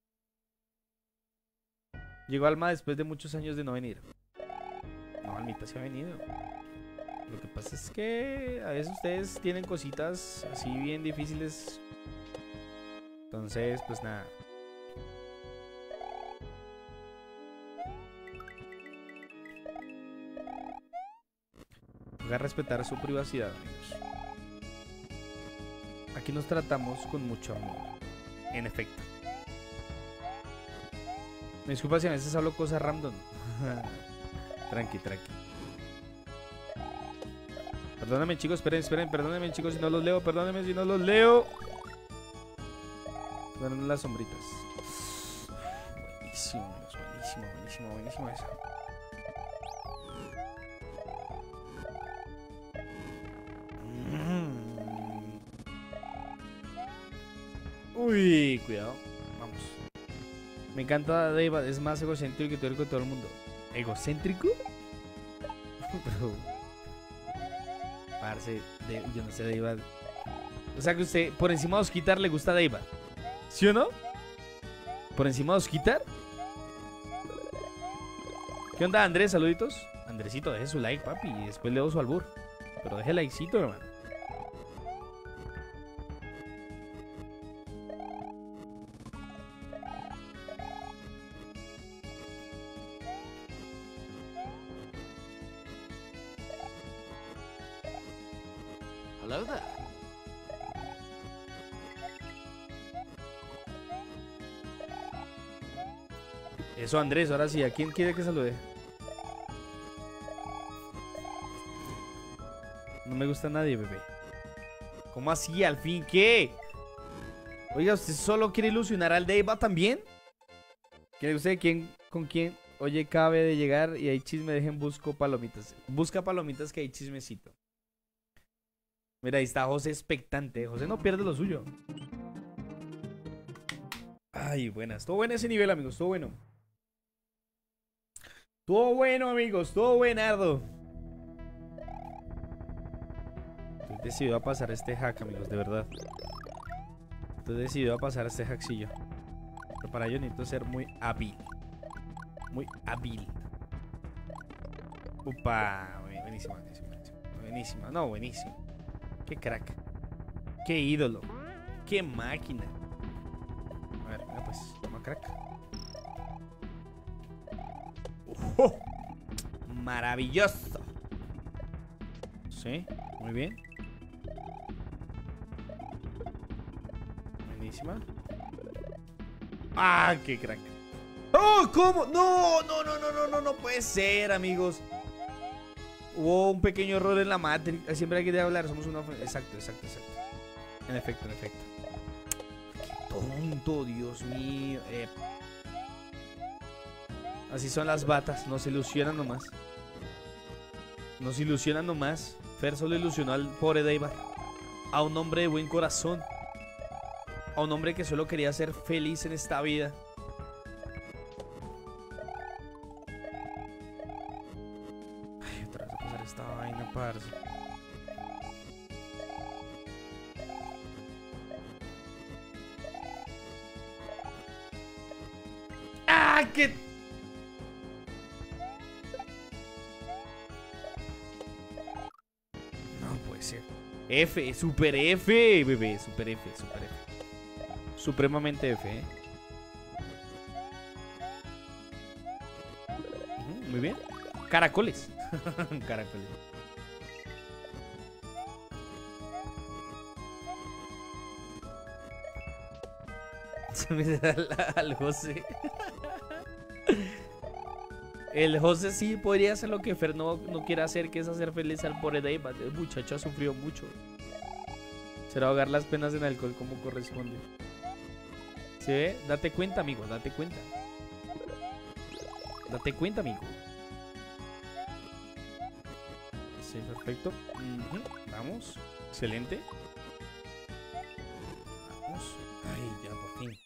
Llegó Alma después de muchos años de no venir. No, Almita sí ha venido. Lo que pasa es que a veces ustedes tienen cositas así bien difíciles. Entonces, pues nada. Toca respetar su privacidad, amigos. Aquí nos tratamos con mucho amor. En efecto. Me disculpa si a veces hablo cosas random. Tranqui, tranqui. Perdóname, chicos, esperen, esperen, perdónenme, chicos, si no los leo, perdónenme si no los leo. Bueno, las sombritas. Buenísimo, amigos, buenísimo, buenísimo, buenísimo eso. Uy, cuidado. Vamos. Me encanta David, es más egocéntrico que teórico de todo el mundo. ¿Egocéntrico? Pero... Parce, de, yo no sé David. O sea que usted, por encima de Osquitar, le gusta David. ¿Sí o no? ¿Por encima de Osquitar? ¿Qué onda, Andrés? Saluditos. Andresito, deje su like, papi, y después le doy su albur. Pero deje likecito, hermano. Hello there. Eso, Andrés, ahora sí, ¿a quién quiere que salude? No me gusta nadie, bebé. ¿Cómo así? ¿Al fin qué? Oiga, ¿usted solo quiere ilusionar al Deva también? ¿Quiere usted quién, con quién? Oye, cabe de llegar y hay chisme, dejen busco palomitas. Busca palomitas que hay chismecito. Mira, ahí está José expectante. José no pierde lo suyo. Ay, buenas. Estuvo bueno ese nivel, amigos. Estuvo bueno. Estuvo bueno, amigos. Estuvo buenardo. decidido a pasar este hack, amigos, de verdad. Estoy decidido a pasar este hacksillo. Pero para ello necesito ser muy hábil. Muy hábil. Upa, buenísima, buenísima, buenísima, no, buenísima. Qué crack. Qué ídolo. Qué máquina. A ver, mira pues, toma crack. ¡Oh! Maravilloso. Sí, muy bien. Buenísima. ¡Ah, qué crack! ¡Oh, cómo! ¡No, no, no, no, no, no, no puede ser, amigos! Hubo un pequeño error en la Matrix. Siempre hay que hablar, somos una... Exacto, exacto, exacto. En efecto, en efecto. Qué tonto, Dios mío. Eh. Así son las batas, no se ilusionan nomás. No se ilusionan nomás. Fer solo ilusionó al pobre Deiva. A un hombre de buen corazón. A un hombre que solo quería ser feliz en esta vida. Ay, otra vez a pasar esta vaina, parce. ¡Ah, qué! No puede ser. F, super F, bebé, super F, super F. Supremamente F, ¿eh? Uh-huh, muy bien. Caracoles. Caracoles. Se me da al, al José. El José sí podría hacer lo que Fer no, no quiere hacer, que es hacer feliz al pobre Dave. El muchacho ha sufrido mucho. Será ahogar las penas en alcohol como corresponde. ¿Sí ve? Date cuenta, amigo, date cuenta. Date cuenta, amigo. Sí, perfecto. Uh-huh. Vamos. Excelente. Vamos. Ay, ya por fin.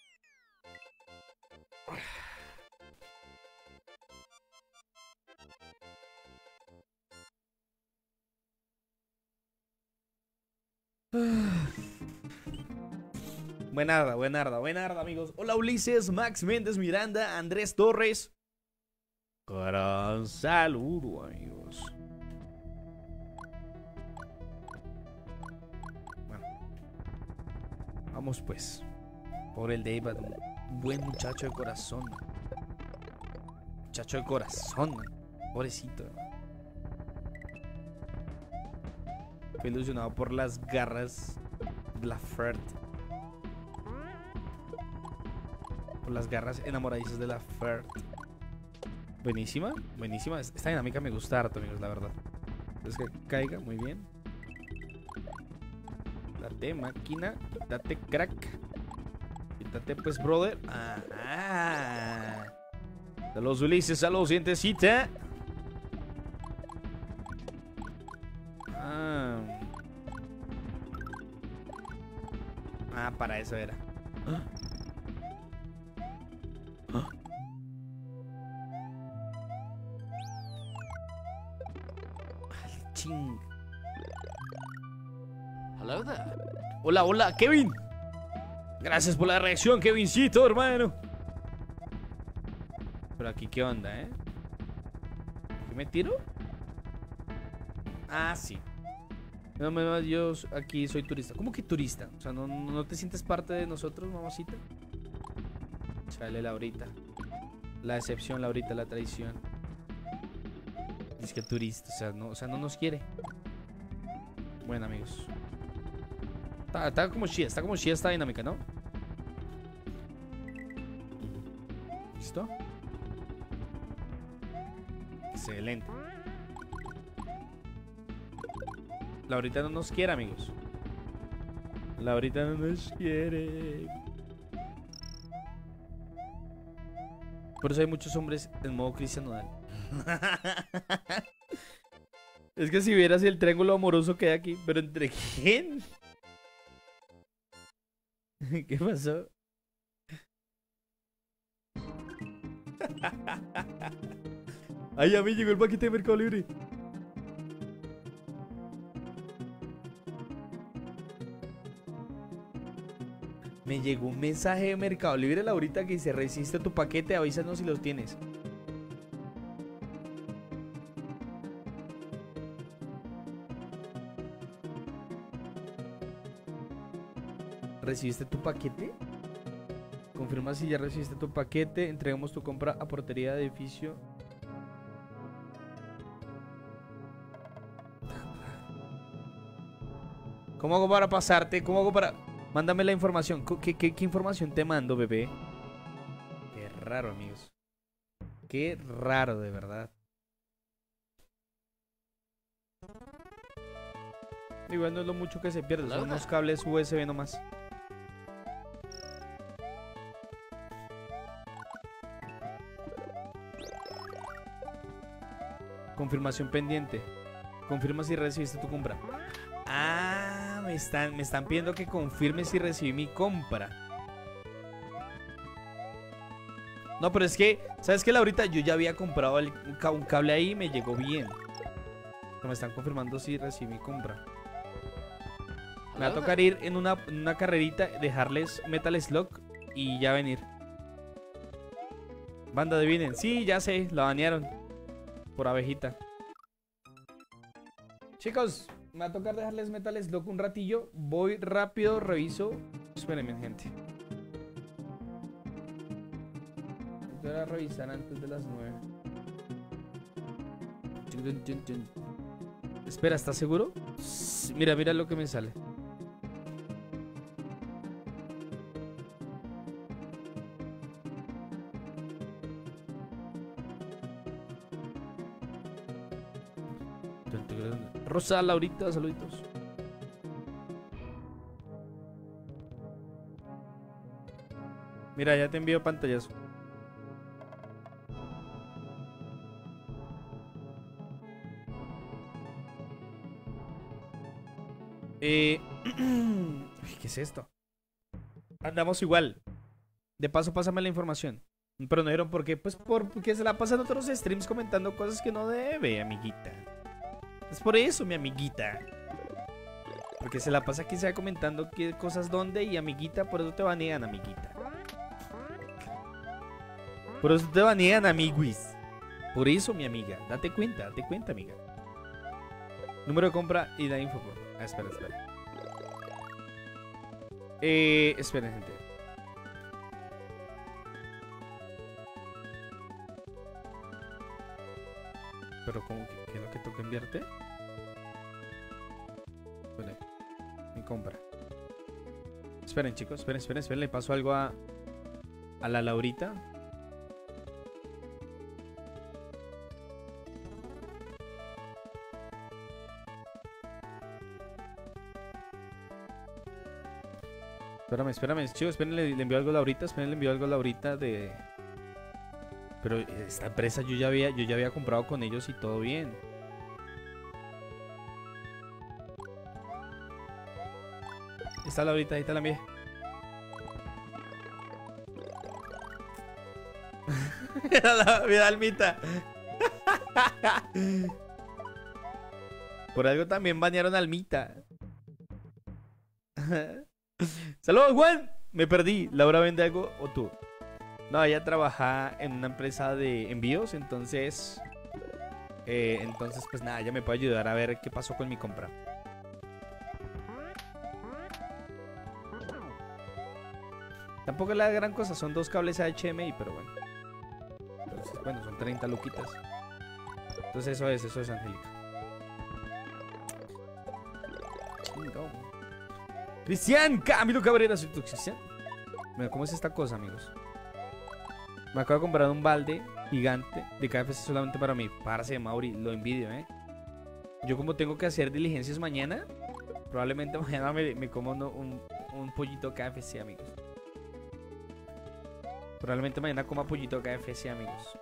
Buenarda, buenarda, buenarda, amigos. Hola, Ulises, Max Méndez, Miranda, Andrés Torres. Gran saludo, amigos. Bueno, vamos pues. Por el David, un buen muchacho de corazón. Muchacho de corazón, pobrecito. Fue ilusionado por las garras de la Ferd. Por las garras enamoradizas de la Ferd. Buenísima, buenísima. Esta dinámica me gusta harto, amigos, la verdad. Entonces que caiga, muy bien. Date, máquina. Date, crack. Quítate, pues, brother. Ah, saludos, Ulises. Saludos, dientecita. Ah. Ah, para eso era. ¿Ah? ¿Ah? Ay, ching. Hello there. Hola, hola, Kevin. Gracias por la reacción, Kevincito, hermano. Pero aquí, ¿qué onda, eh? ¿Qué me tiro? Ah, sí. No, no, yo aquí soy turista. ¿Cómo que turista? O sea, ¿no, no te sientes parte de nosotros, mamacita? Chale, Laurita. La decepción, Laurita, la traición. Es que turista, o sea, no, o sea, no nos quiere. Bueno, amigos. Está, está como chida, está como chida esta dinámica, ¿no? ¿Listo? Excelente. Laurita no nos quiere, amigos. Laurita no nos quiere. Por eso hay muchos hombres en modo Cristian Nodal. Es que si vieras el triángulo amoroso que hay aquí. ¿Pero entre quién? ¿Qué pasó? Ay, a mí llegó el paquete de Mercado Libre. Me llegó un mensaje de Mercado Libre, Laurita, que dice: resiste tu paquete, avísanos si los tienes. ¿Recibiste tu paquete? Confirma si ya recibiste tu paquete. Entregamos tu compra a portería de edificio. ¿Cómo hago para pasarte? ¿Cómo hago para...? Mándame la información. ¿Qué, qué, qué información te mando, bebé? Qué raro, amigos. Qué raro, de verdad. Igual no es lo mucho que se pierde. Son unos cables U S B nomás. Confirmación pendiente. Confirma si recibiste tu compra. Ah, me están, me están pidiendo que confirme si recibí mi compra. No, pero es que, ¿sabes qué, Laurita? Yo ya había comprado el, un cable ahí y me llegó bien. Pero me están confirmando si recibí mi compra. Me va a tocar ir en una, en una carrerita, dejarles Metal Slug y ya venir. Banda, adivinen. Sí, ya sé, la banearon. Por abejita. Chicos, me va a tocar dejarles Metal Slug un ratillo. Voy rápido, reviso. Espérenme, gente. Voy a revisar antes de las nueve. Espera, ¿estás seguro? Mira, mira lo que me sale. Rosa, Laurita, saluditos. Mira, ya te envío pantallazo. Eh, ¿Qué es esto? Andamos igual. De paso, pásame la información. Pero no dijeron por qué. Pues porque se la pasan otros streams comentando cosas que no debe, amiguita. Es por eso, mi amiguita. Porque se la pasa aquí sea comentando qué cosas dónde y amiguita, por eso te banean, amiguita. Por eso te banean, amiguis. Por eso, mi amiga. Date cuenta, date cuenta, amiga. Número de compra y la info. Por... Ah, espera, espera. Eh, esperen, gente. Pero ¿cómo que, qué es lo que toca enviarte? Bueno, mi compra. Esperen, chicos, esperen, esperen, esperen. Le paso algo a, a la Laurita. Espérame, espérame, chicos, esperen, le, le envío algo a Laurita, esperen, le envío algo a Laurita de... Pero esta empresa yo ya había, yo ya había comprado con ellos y todo bien. Está Laurita, ahí está la mía. Mira, Almita. Por algo también banearon a Almita. Saludos, Juan. Me perdí. ¿Laura vende algo o tú? No, ella trabaja en una empresa de envíos, entonces... Eh, entonces, pues nada, ella me puede ayudar a ver qué pasó con mi compra. Tampoco es la gran cosa, son dos cables H D M I, pero bueno. Entonces, bueno, son treinta luquitas. Entonces eso es, eso es, Angélica. Cristian, Camilo Cabrera, soy tu Cristian. Mira, ¿cómo es esta cosa, amigos? Me acabo de comprar un balde gigante de K F C solamente para mí. Parce, Mauri, lo envidio, ¿eh? Yo como tengo que hacer diligencias mañana, probablemente mañana me, me como un, un, un pollito K F C, amigos. Probablemente mañana coma pollito K F C, amigos.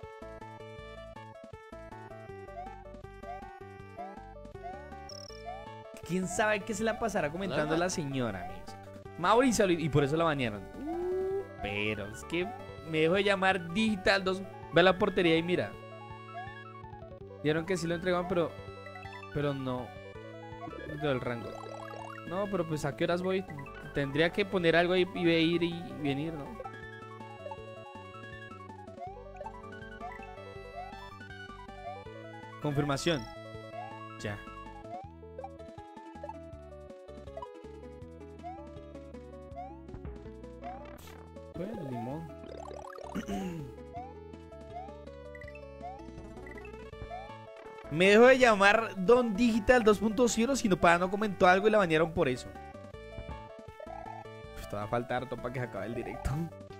¿Quién sabe qué se la pasará comentando la señora, amigos? Mauricio, y por eso la banearon. Uh, pero es que me dejo de llamar Digital dos. Ve a la portería y mira. Vieron que sí lo entregaban, pero... Pero no. No el rango. No, pero pues ¿a qué horas voy? tendría que poner algo ahí y ir y venir, ¿no? Confirmación. Ya. Bueno, limón. Me dejó de llamar Don Digital dos punto cero, sino para no comentó algo y la banearon por eso. Pues te va a faltar harto para que se acabe el directo.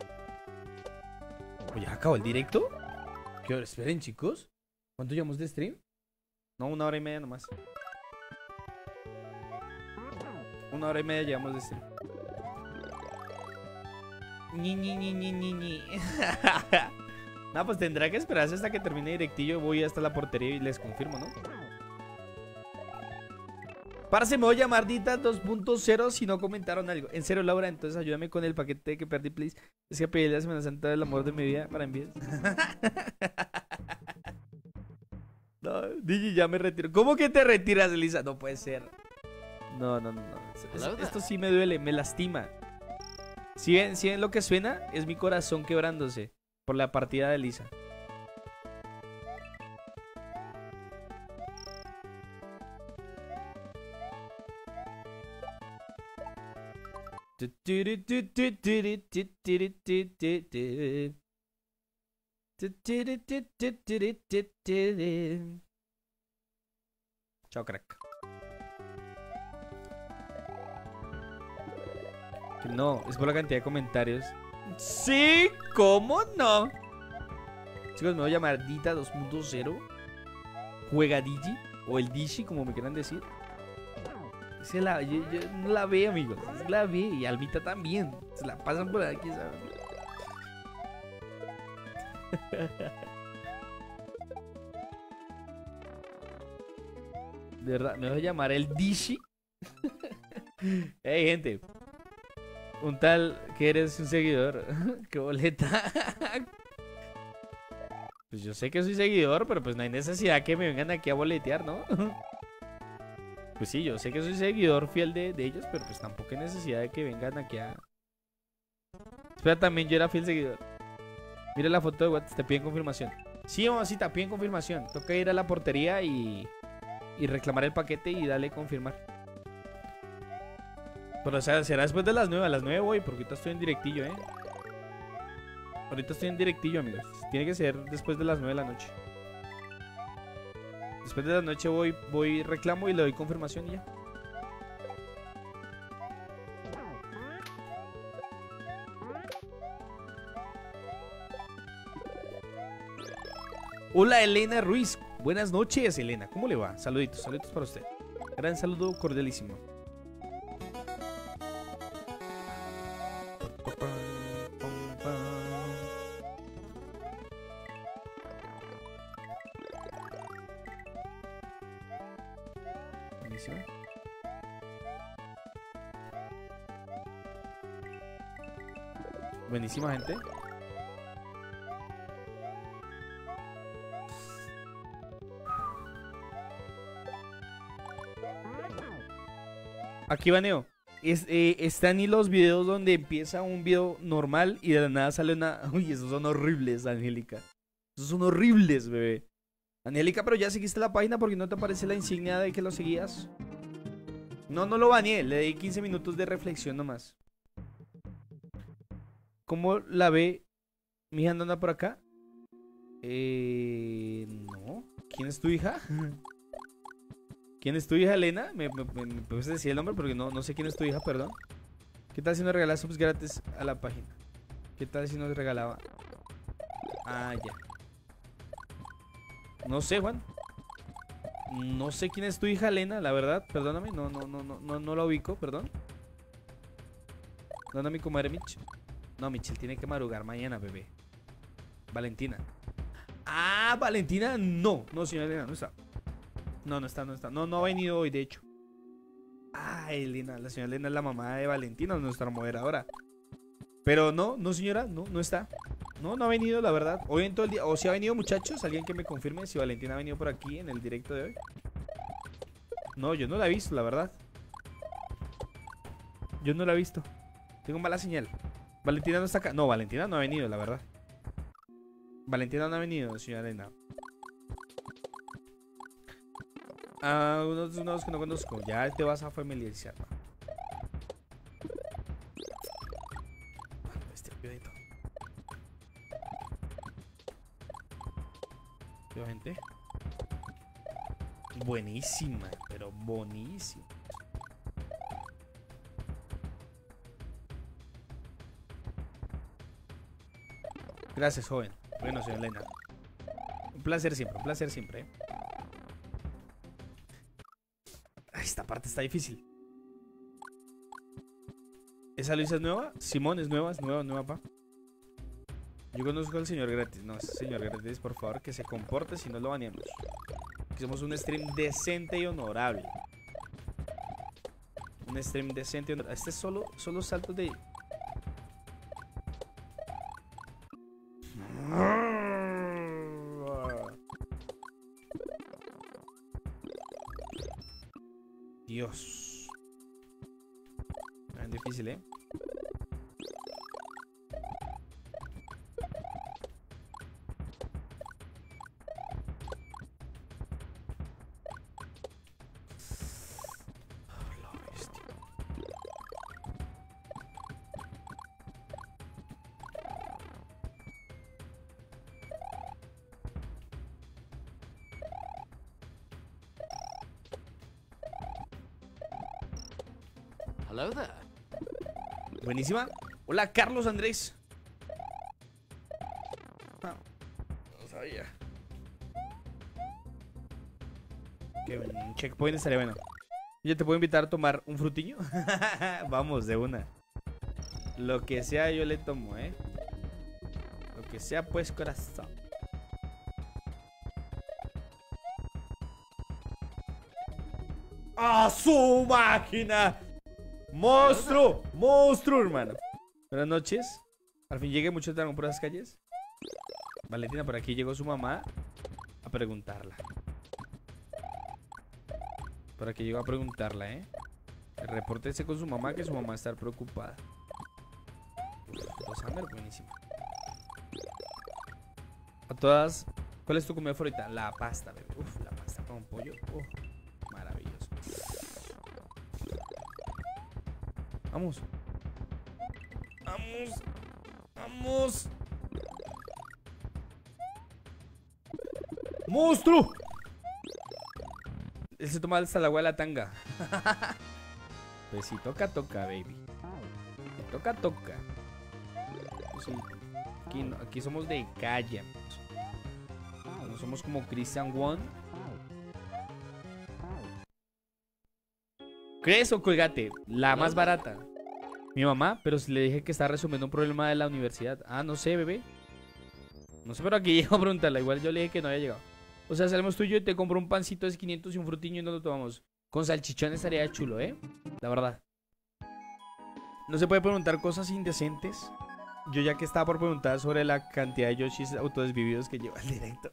¿O ya acabó el directo? ¿Qué hora? Esperen, chicos. ¿Cuánto llevamos de stream? No, una hora y media nomás. Una hora y media llevamos de stream. Ni, ni, ni, ni, ni, ni. No, pues tendrá que esperarse hasta que termine directillo. Voy hasta la portería y les confirmo, ¿no? Parce, me voy a llamar Dita dos punto cero si no comentaron algo. En serio, Laura, entonces ayúdame con el paquete que perdí, please. Es que pedí la Semana Santa del amor de mi vida para envíos. No, Digi, ya me retiro. ¿Cómo que te retiras, Elisa? No puede ser. No, no, no, no. Es- Esto sí me duele, me lastima. Si ven, si ven lo que suena, es mi corazón quebrándose por la partida de Elisa. Chao, crack. No, es por la cantidad de comentarios. Sí, ¿cómo no? Chicos, me voy a llamar Dita dos punto cero. Juega Digi o el Digi, como me quieran decir. Se la, yo, yo no la ve, amigos. Se la ve y Almita también. Se la pasan por aquí, ¿sabes? De verdad, me voy a llamar el Digi. Hey, gente. Un tal que eres un seguidor. Qué boleta. Pues yo sé que soy seguidor, pero pues no hay necesidad que me vengan aquí a boletear, ¿no? Pues sí, yo sé que soy seguidor fiel de, de ellos, pero pues tampoco hay necesidad de que vengan aquí a... Espera, también yo era fiel seguidor. Mira la foto de WhatsApp, te piden confirmación. Sí, mamacita, piden confirmación. Toca ir a la portería y... y reclamar el paquete y darle confirmar. Pero o sea, será después de las nueve. A las nueve voy, porque ahorita estoy en directillo, ¿eh? Ahorita estoy en directillo, amigos. Tiene que ser después de las nueve de la noche. Después de la noche voy, voy, reclamo y le doy confirmación y ya. Hola, Elena Ruiz. Buenas noches, Elena. ¿Cómo le va? Saluditos, saluditos para usted. Gran saludo cordialísimo. Buenísimo. Buenísima, gente. Aquí baneo. Es, eh, están y los videos donde empieza un video normal y de la nada sale una... Uy, esos son horribles, Angélica. Esos son horribles, bebé. Angélica, pero ya seguiste la página porque no te aparece la insignia de que lo seguías. No, no lo baneé. Le di quince minutos de reflexión nomás. ¿Cómo la ve? ¿Mi hija anda por acá? Eh... No. ¿Quién es tu hija? ¿Quién es tu hija, Elena? ¿Me, me, me, me puedes decir el nombre? Porque no, no sé quién es tu hija, perdón. ¿Qué tal si nos regalas subs gratis a la página? ¿Qué tal si nos regalaba? Ah, ya. No sé, Juan. No sé quién es tu hija, Elena, la verdad. Perdóname, no, no, no, no, no, no la ubico, perdón. ¿Dónde mi comadre Mitch? No, Mitchell tiene que madrugar mañana, bebé. Valentina. Ah, Valentina, no. No, señora Elena, no está. No, no está, no está. No, no ha venido hoy, de hecho. Ah, Elena, la señora Elena es la mamá de Valentina, nuestra moderadora. Pero no, no señora, no, no está. No, no ha venido, la verdad. Hoy en todo el día, o si ha venido, muchachos, alguien que me confirme si Valentina ha venido por aquí en el directo de hoy. No, yo no la he visto, la verdad. Yo Yo no la he visto. Tengo mala señal. Valentina no está acá. No, Valentina no ha venido, la verdad. Valentina no ha venido, señora Elena. Ah, unos, unos que no conozco. Ya te vas a familiarizar. ¿No? Este piodito. ¿Qué gente? Buenísima, pero buenísima. Gracias, joven. Bueno, señora Elena. Un placer siempre, un placer siempre. ¿eh? Esta parte está difícil. ¿Esa Luisa es nueva? Simón es nueva, es nueva, nueva, pa. Yo conozco al señor Gratis. No, ese señor Gratis, por favor, que se comporte si no lo baneamos. Que somos un stream decente y honorable. Un stream decente y honorable. Este es solo, solo saltos de... Dios. Es difícil, ¿eh? Hello there. Buenísima. Hola, Carlos Andrés. Ah, no sabía. Que un checkpoint estaría bueno. ¿Ya te puedo invitar a tomar un frutiño? Vamos, de una. Lo que sea yo le tomo, ¿eh? Lo que sea, pues, corazón. ¡A su máquina! ¡Monstruo! ¡Monstruo, hermano! Buenas noches. Al fin llegué mucho dragón por las calles. Valentina, por aquí llegó su mamá a preguntarla. Por aquí llegó a preguntarla, ¿eh? Repórtese con su mamá, que su mamá está preocupada. Uf, Hammer, buenísimo. A todas, ¿cuál es tu comida favorita? La pasta, bebé. Uf, la pasta con pollo. Uf, maravilloso. Vamos. Vamos. Vamos. ¡Monstruo! Él se toma hasta el agua de la tanga. Pues si toca, toca, baby. Si toca, toca. Pues sí, aquí, no, aquí somos de calle. No somos como Christian Won. ¿Crees o Colgate? La más barata. Mi mamá, pero si le dije que está resumiendo un problema de la universidad. Ah, no sé, bebé. No sé, pero aquí llego a preguntarla. Igual yo le dije que no había llegado. O sea, salimos tú y yo y te compro un pancito de quinientos y un frutiño y nos lo tomamos. Con salchichón estaría chulo, ¿eh? La verdad. No se puede preguntar cosas indecentes. Yo ya que estaba por preguntar sobre la cantidad de Yoshis autodesvividos que lleva el directo.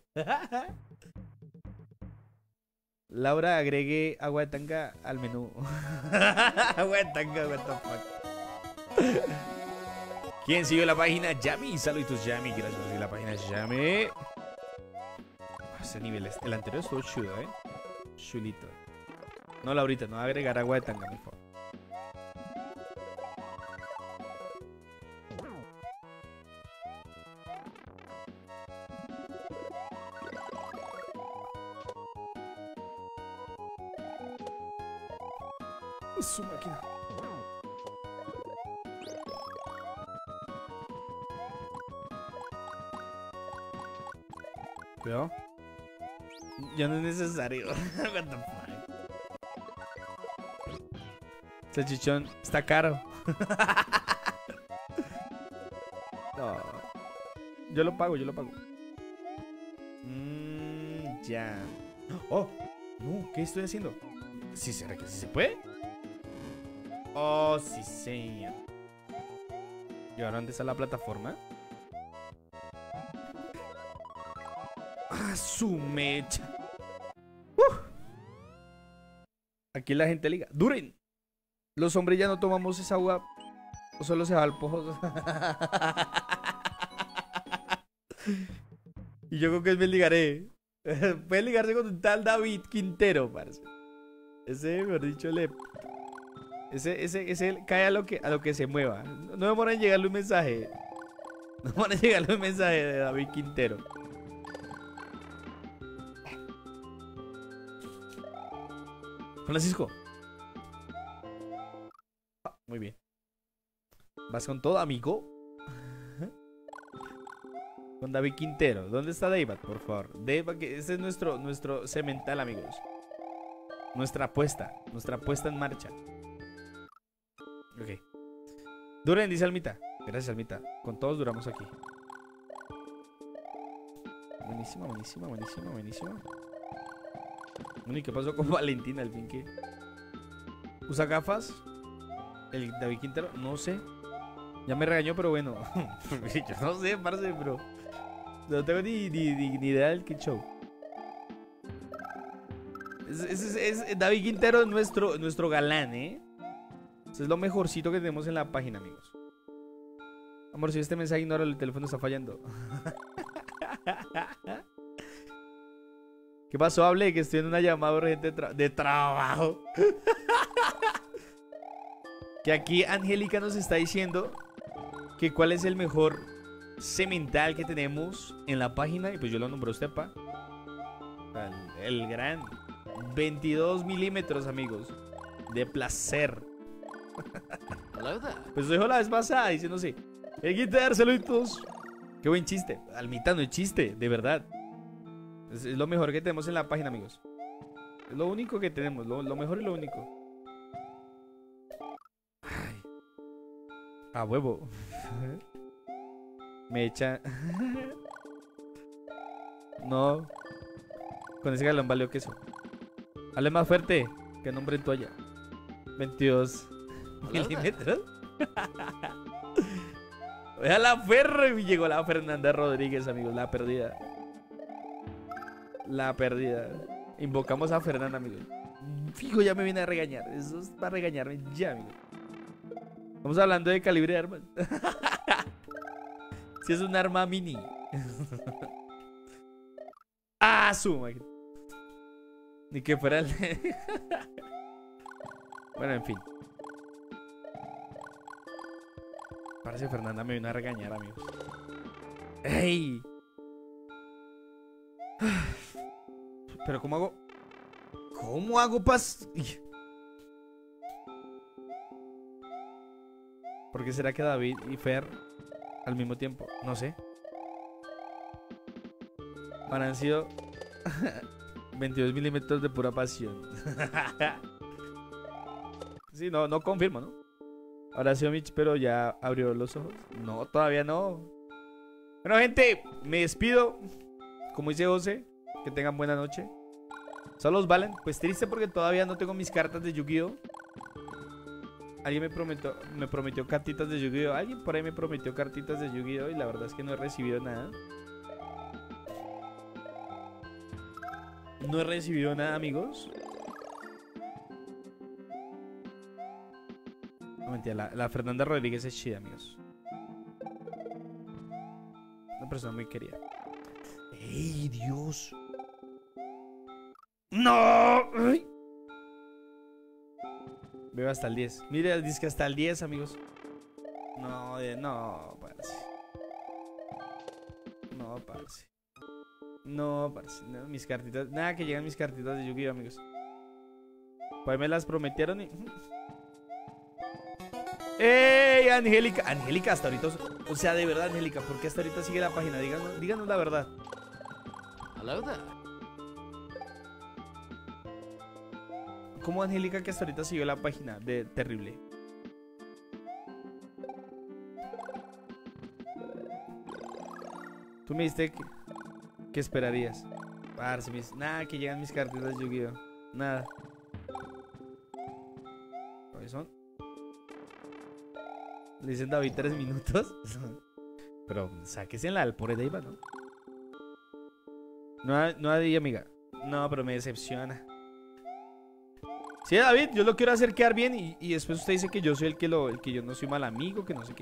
Laura, agregue agua de tanga al menú. Agua de tanga, what the fuck. ¿Quién siguió la página? Yami, saluditos Yami. Gracias por seguir la página Yami. Ese nivel, el anterior estuvo chulo, eh. Chulito. No, Laurita, no va a agregar agua de tanga, por favor. Su máquina. Cuidado. Ya no es necesario. What the fuck. Salchichón está caro. No. Yo lo pago, yo lo pago. Mmm, ya. Oh, no, ¿qué estoy haciendo? ¿Sí será que sí se puede? Oh, sí, señor. ¿Y ahora dónde está la plataforma? ¡Ah, su mecha! Uh. Aquí la gente liga. ¡Duren! Los hombres ya no tomamos esa agua. O solo se va al pozo. Y yo creo que me ligaré. Puede ligarse con un tal David Quintero, parce. Ese, mejor dicho, le... Ese, ese, ese cae a lo que, a lo que se mueva. No me demora en llegarle un mensaje. No me demora en llegarle un mensaje de David Quintero. Francisco. Ah, muy bien. ¿Vas con todo, amigo? Con David Quintero. ¿Dónde está David, por favor? David, que ese es nuestro, nuestro cemental, amigos. Nuestra apuesta. Nuestra apuesta en marcha. Ok. Duren, dice Almita. Gracias, Almita. Con todos duramos aquí. Buenísima, buenísima, buenísima, buenísima. Bueno, ¿y qué pasó con Valentina al fin? ¿Qué? ¿Usa gafas? ¿El David Quintero? No sé. Ya me regañó, pero bueno. Yo no sé, parce, bro. No tengo ni, ni, ni, ni idea del que show. Es, es, es, es David Quintero es nuestro, nuestro galán, ¿eh? Eso es lo mejorcito que tenemos en la página, amigos. Amor, si este mensaje ignora, el teléfono está fallando. ¿Qué pasó? Hablé que estoy en una llamada urgente de, tra de trabajo. Que aquí Angélica nos está diciendo que cuál es el mejor cemental que tenemos en la página. Y pues yo lo nombré a usted, pa. El, el gran veintidós milímetros, amigos. De placer. Hello there. Pues lo dijo la vez pasada diciendo sí. El guitar, saluditos. Qué buen chiste. Almita, no es chiste, de verdad. Es, es lo mejor que tenemos en la página, amigos. Es lo único que tenemos, lo, lo mejor y lo único. Ay. A huevo. Me echa. No. Con ese galón valió queso. Hable más fuerte. Que nombre en toalla. veintidós milímetros. Vea la Ferro. Y llegó la Fernanda Rodríguez, amigos. La perdida. La perdida. Invocamos a Fernanda, amigos. Fijo, ya me viene a regañar. Eso es para regañarme ya, amigos. Estamos hablando de calibre de armas. Si es un arma mini. Ah, su máquina. Ni que fuera el... Bueno, en fin. Parece que Fernanda me vino a regañar, amigos. ¡Ey! Pero ¿cómo hago? ¿Cómo hago pas...? ¿Por qué será que David y Fer al mismo tiempo? No sé. Han sido veintidós milímetros de pura pasión. Sí, no, no confirmo, ¿no? Ahora sí, Mitch, pero ya abrió los ojos. No, todavía no. Bueno, gente, me despido. Como dice José, que tengan buena noche. Saludos, Valen. Pues triste porque todavía no tengo mis cartas de Yu-Gi-Oh. Alguien me prometió, me prometió cartitas de Yu-Gi-Oh. Alguien por ahí me prometió cartitas de Yu-Gi-Oh. Y la verdad es que no he recibido nada. No he recibido nada, amigos. No, mentira, la, la Fernanda Rodríguez es chida, amigos. Una persona muy querida. ¡Ey, Dios! ¡No! ¡Ay! Veo hasta el diez. Mire, dice que hasta el diez, amigos. No, eh, no, parce. No, parce. No, parce. No, mis cartitas. Nada que llegan mis cartitas de Yu-Gi-Oh, amigos. Pues me las prometieron y... ¡Ey, Angélica! Angélica, hasta ahorita... O sea, de verdad, Angélica, ¿por qué hasta ahorita sigue la página? Díganos, díganos la verdad. Hello there. ¿Cómo, Angélica, que hasta ahorita siguió la página? De terrible. Tú me dijiste que, que esperarías. Parce, mis... Nada, que llegan mis cartitas de Yu-Gi-Oh. Nada. ¿Cuáles son? Le dicen David tres minutos. Pero sáquese en la del pobre David, ¿no? No, no, amiga. No, pero me decepciona. Sí, David, yo lo quiero hacer quedar bien y, y después usted dice que yo soy el que lo, el que yo no soy mal amigo, que no sé qué.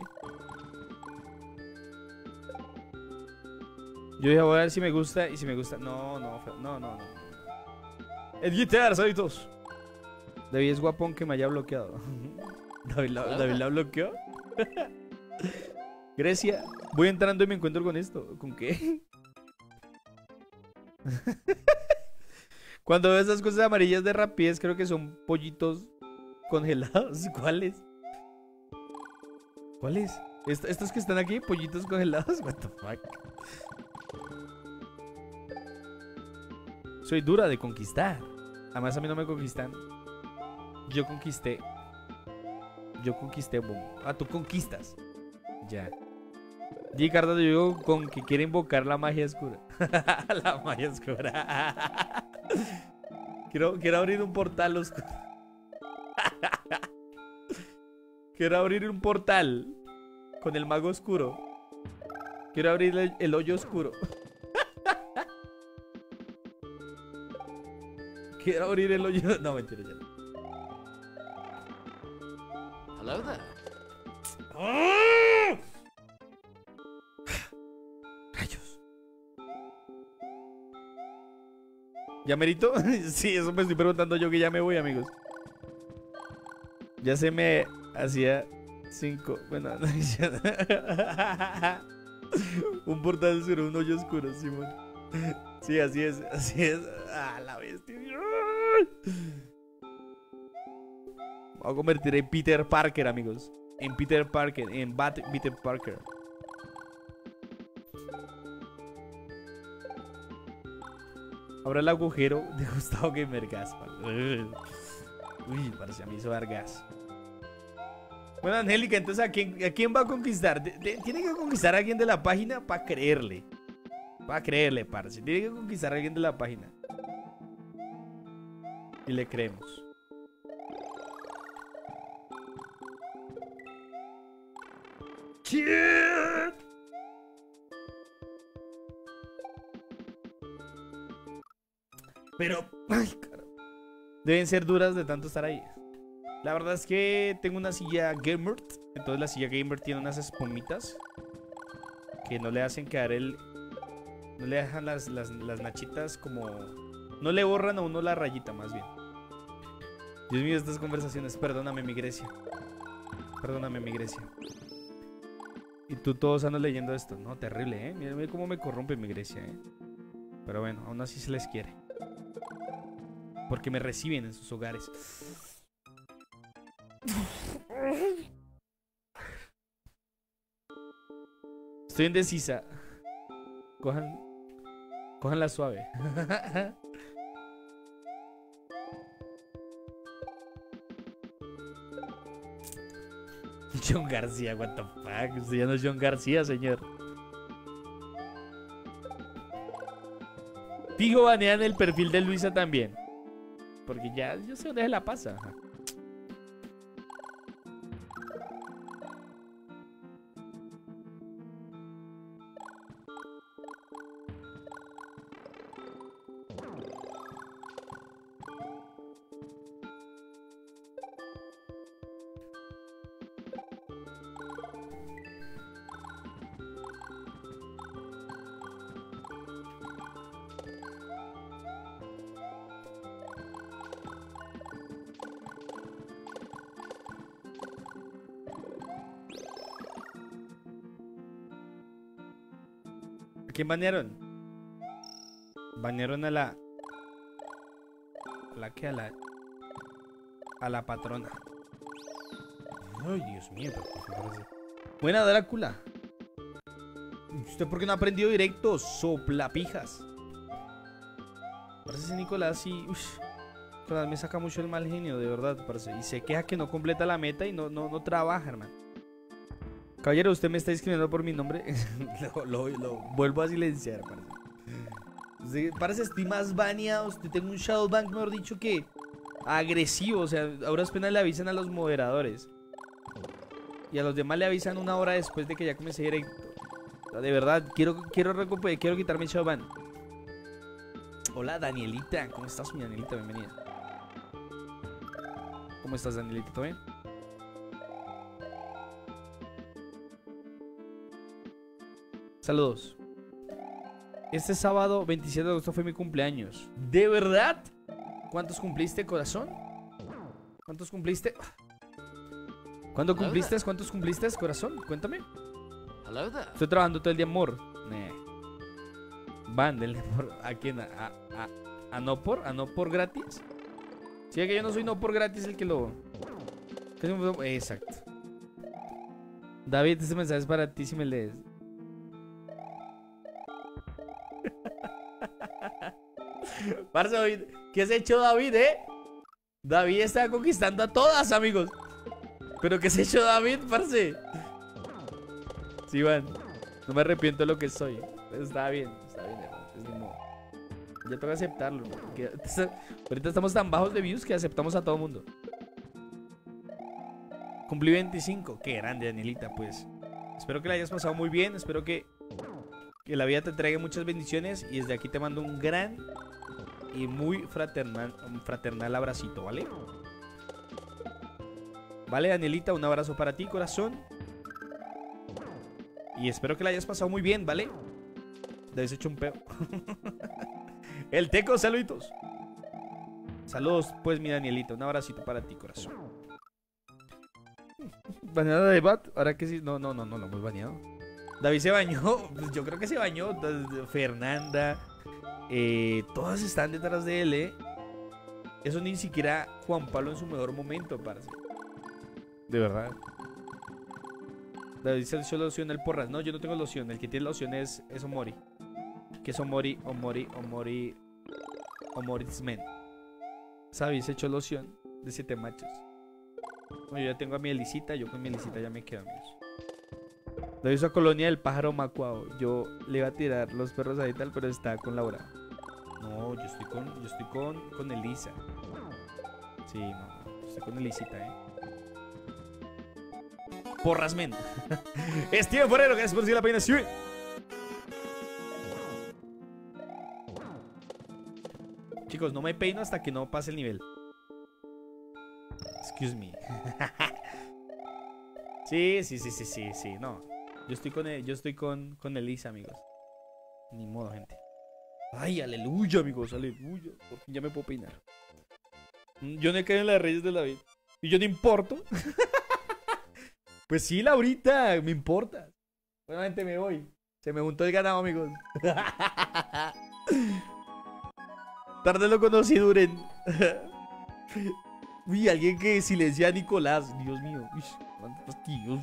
Yo dije, voy a ver si me gusta y si me gusta. No, no, no, no, no. El guitar, saludos. David es guapón que me haya bloqueado. David la, David la bloqueó. Grecia, voy entrando y me encuentro con esto. ¿Con qué? Cuando veo esas cosas amarillas de rapidez, creo que son pollitos congelados. ¿Cuáles? ¿Cuáles? ¿Est ¿Estos que están aquí? ¿Pollitos congelados? What the fuck. Soy dura de conquistar. Además a mí no me conquistan. Yo conquisté. Yo conquisté, boom. Ah, tú conquistas. Ya. G. Cardo, yo digo con que quiere invocar la magia oscura. La magia oscura. quiero, quiero abrir un portal oscuro. Quiero abrir un portal con el mago oscuro. Quiero abrir el, el hoyo oscuro. Quiero abrir el hoyo. No, mentira, ya. Hello there. ¡Oh! Rayos. ¿Ya merito? Sí, eso me estoy preguntando yo, que ya me voy, amigos. Ya se me hacía cinco. Bueno, no, un portal oscuro, un hoyo oscuro, Simón. Sí, así es, así es. Ah, la bestia. Voy a convertir en Peter Parker, amigos. En Peter Parker, en Bat Peter Parker. Ahora el agujero de Gustavo Gamer Gas. Uy, parece a mí hizo dar gas. Bueno, Angélica, entonces ¿a quién, a quién va a conquistar? De, de, tiene que conquistar a alguien de la página para creerle. Para creerle, parce. Tiene que conquistar a alguien de la página. Y le creemos. ¡Shit! Pero, ay, carajo. Deben ser duras de tanto estar ahí. La verdad es que tengo una silla gamer. Entonces la silla gamer tiene unas espumitas que no le hacen quedar el... No le dejan las, las, las nachitas como... No le borran a uno la rayita, más bien. Dios mío, estas conversaciones. Perdóname, mi Grecia. Perdóname, mi Grecia. Y tú todos andan leyendo esto. No, terrible, ¿eh? Mira, mira cómo me corrompe mi Grecia, ¿eh? Pero bueno, aún así se les quiere. Porque me reciben en sus hogares. Estoy indecisa. Cojan... Cojanla suave. John García, what the fuck. Usted ya no es John García, señor. Fijo, banean el perfil de Luisa también. Porque ya, yo sé dónde se la pasa. Ajá. ¿A quién banearon? Banearon a la... ¿A la qué? A la... A la patrona. Ay, Dios mío. Buena, Drácula. ¿Usted por qué no ha aprendido directo? Soplapijas. Parece ese Nicolás y... Uff, Nicolás me saca mucho el mal genio, de verdad, parece. Y se queja que no completa la meta y no, no, no trabaja, hermano. Caballero, usted me está escribiendo por mi nombre. lo, lo, lo vuelvo a silenciar, parece. Usted, parece, estoy más baneado. Usted tengo un Shadowbank, mejor dicho, que agresivo. O sea, ahora apenas le avisan a los moderadores. Y a los demás le avisan una hora después de que ya comencé directo. O sea, de verdad, quiero, quiero recuperar, quiero quitarme el Shadowbank. Hola, Danielita. ¿Cómo estás, mi Danielita? Bienvenida. ¿Cómo estás, Danielito? ¿Todo bien? Saludos. Este sábado veintisiete de agosto fue mi cumpleaños. ¿De verdad? ¿Cuántos cumpliste, corazón? ¿Cuántos cumpliste? ¿Cuándo cumpliste? ¿Cuántos cumpliste, corazón? Cuéntame. Hello there. Estoy trabajando todo el día, amor. Nah. Van, denle por... ¿A quién? ¿A, a, a, a no por? ¿A no por gratis? Si es que yo no soy no por gratis el que lo... Exacto. David, este mensaje es para ti si me lees. Parce, David, ¿qué has hecho, David, eh? David está conquistando a todas, amigos. ¿Pero qué has hecho, David, parce? Sí, van. No me arrepiento de lo que soy. Está bien, está bien, hermano. Es mi modo. Ya tengo que aceptarlo. Que, ahorita estamos tan bajos de views que aceptamos a todo mundo. Cumplí veinticinco. Qué grande, Danielita, pues. Espero que la hayas pasado muy bien. Espero que, que la vida te traiga muchas bendiciones. Y desde aquí te mando un gran y muy fraternal, un fraternal abracito, ¿vale? Vale, Danielita, un abrazo para ti, corazón. Y espero que la hayas pasado muy bien, ¿vale? Debes hecho un peo. El Teco, saluditos. Saludos, pues, mi Danielita. Un abracito para ti, corazón. ¿Baneada de Bat? Ahora que sí. No, no, no, no lo hemos baneado. David se bañó. Yo creo que se bañó. Fernanda. Eh, todas están detrás de él, ¿eh? Eso ni siquiera Juan Pablo en su mejor momento, parce. De verdad. David se echó loción el porras. No, yo no tengo loción. El que tiene loción es, es Omori. Que es Omori, Omori, Omori, Omorismen. ¿Sabes? Se echó loción de siete machos. Bueno, yo ya tengo a mi Elisita. Yo con mi Elisita ya me quedo, amigos. David hizo a Colonia del pájaro macuao. Yo le iba a tirar los perros ahí tal, pero está con Laura. No, yo estoy con, yo estoy con, con Elisa. Sí, no, no, estoy con Elisita, eh. Porrasmen. Steven Forero, gracias por seguir la página. Sí. Chicos, no me peino hasta que no pase el nivel. Excuse me. Sí, sí, sí, sí, sí, sí, no. Yo estoy con el, yo estoy con, con Elisa, amigos. Ni modo, gente. Ay, aleluya, amigos, aleluya. Por fin ya me puedo peinar. Yo no he caído en las reyes de la vida. Y yo no importo. Pues sí, Laurita, me importa. Obviamente me voy. Se me juntó el ganado, amigos. Tarde lo conocí, Duren. Uy, alguien que silencia a Nicolás. Dios mío. Uy, cuántos fastidios.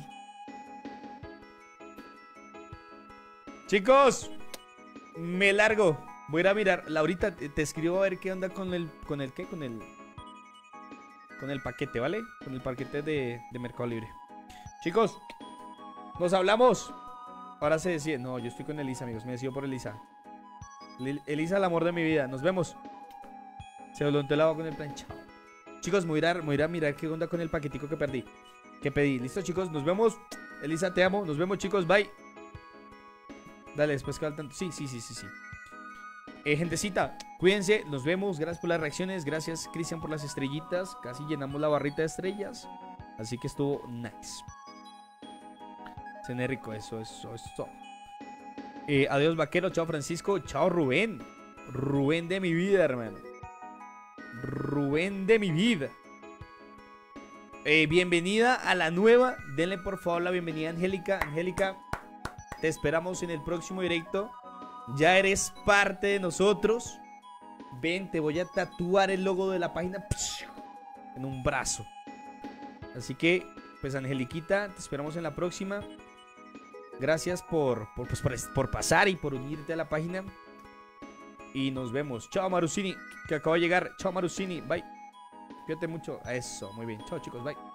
Chicos, me largo. Voy a ir a mirar. Laurita, te, te escribo a ver qué onda con el. ¿Con el qué? Con el. Con el paquete, ¿vale? Con el paquete de, de Mercado Libre. Chicos, nos hablamos. Ahora se decide. No, yo estoy con Elisa, amigos. Me decido por Elisa. Elisa, el amor de mi vida. Nos vemos. Se volvió el agua con el planchado. Chicos, me voy, a, me voy a ir a mirar qué onda con el paquetico que perdí. Que pedí. Listo, chicos. Nos vemos. Elisa, te amo. Nos vemos, chicos. Bye. Dale, después que al tanto. Sí, sí, sí, sí, sí. Eh, gentecita, cuídense. Nos vemos. Gracias por las reacciones. Gracias, Cristian, por las estrellitas. Casi llenamos la barrita de estrellas. Así que estuvo nice. Cené rico, eso, eso, eso. Eh, adiós, vaquero. Chao, Francisco. Chao, Rubén. Rubén de mi vida, hermano. Rubén de mi vida. Eh, bienvenida a la nueva. Denle por favor la bienvenida a Angélica. Angélica, te esperamos en el próximo directo. Ya eres parte de nosotros. Ven, te voy a tatuar el logo de la página en un brazo. Así que, pues, Angeliquita, te esperamos en la próxima. Gracias por, por, pues, por, por pasar y por unirte a la página. Y nos vemos. Chao, Marusini, que acaba de llegar. Chao, Marusini. Bye. Cuídate mucho. Eso, muy bien. Chao, chicos. Bye.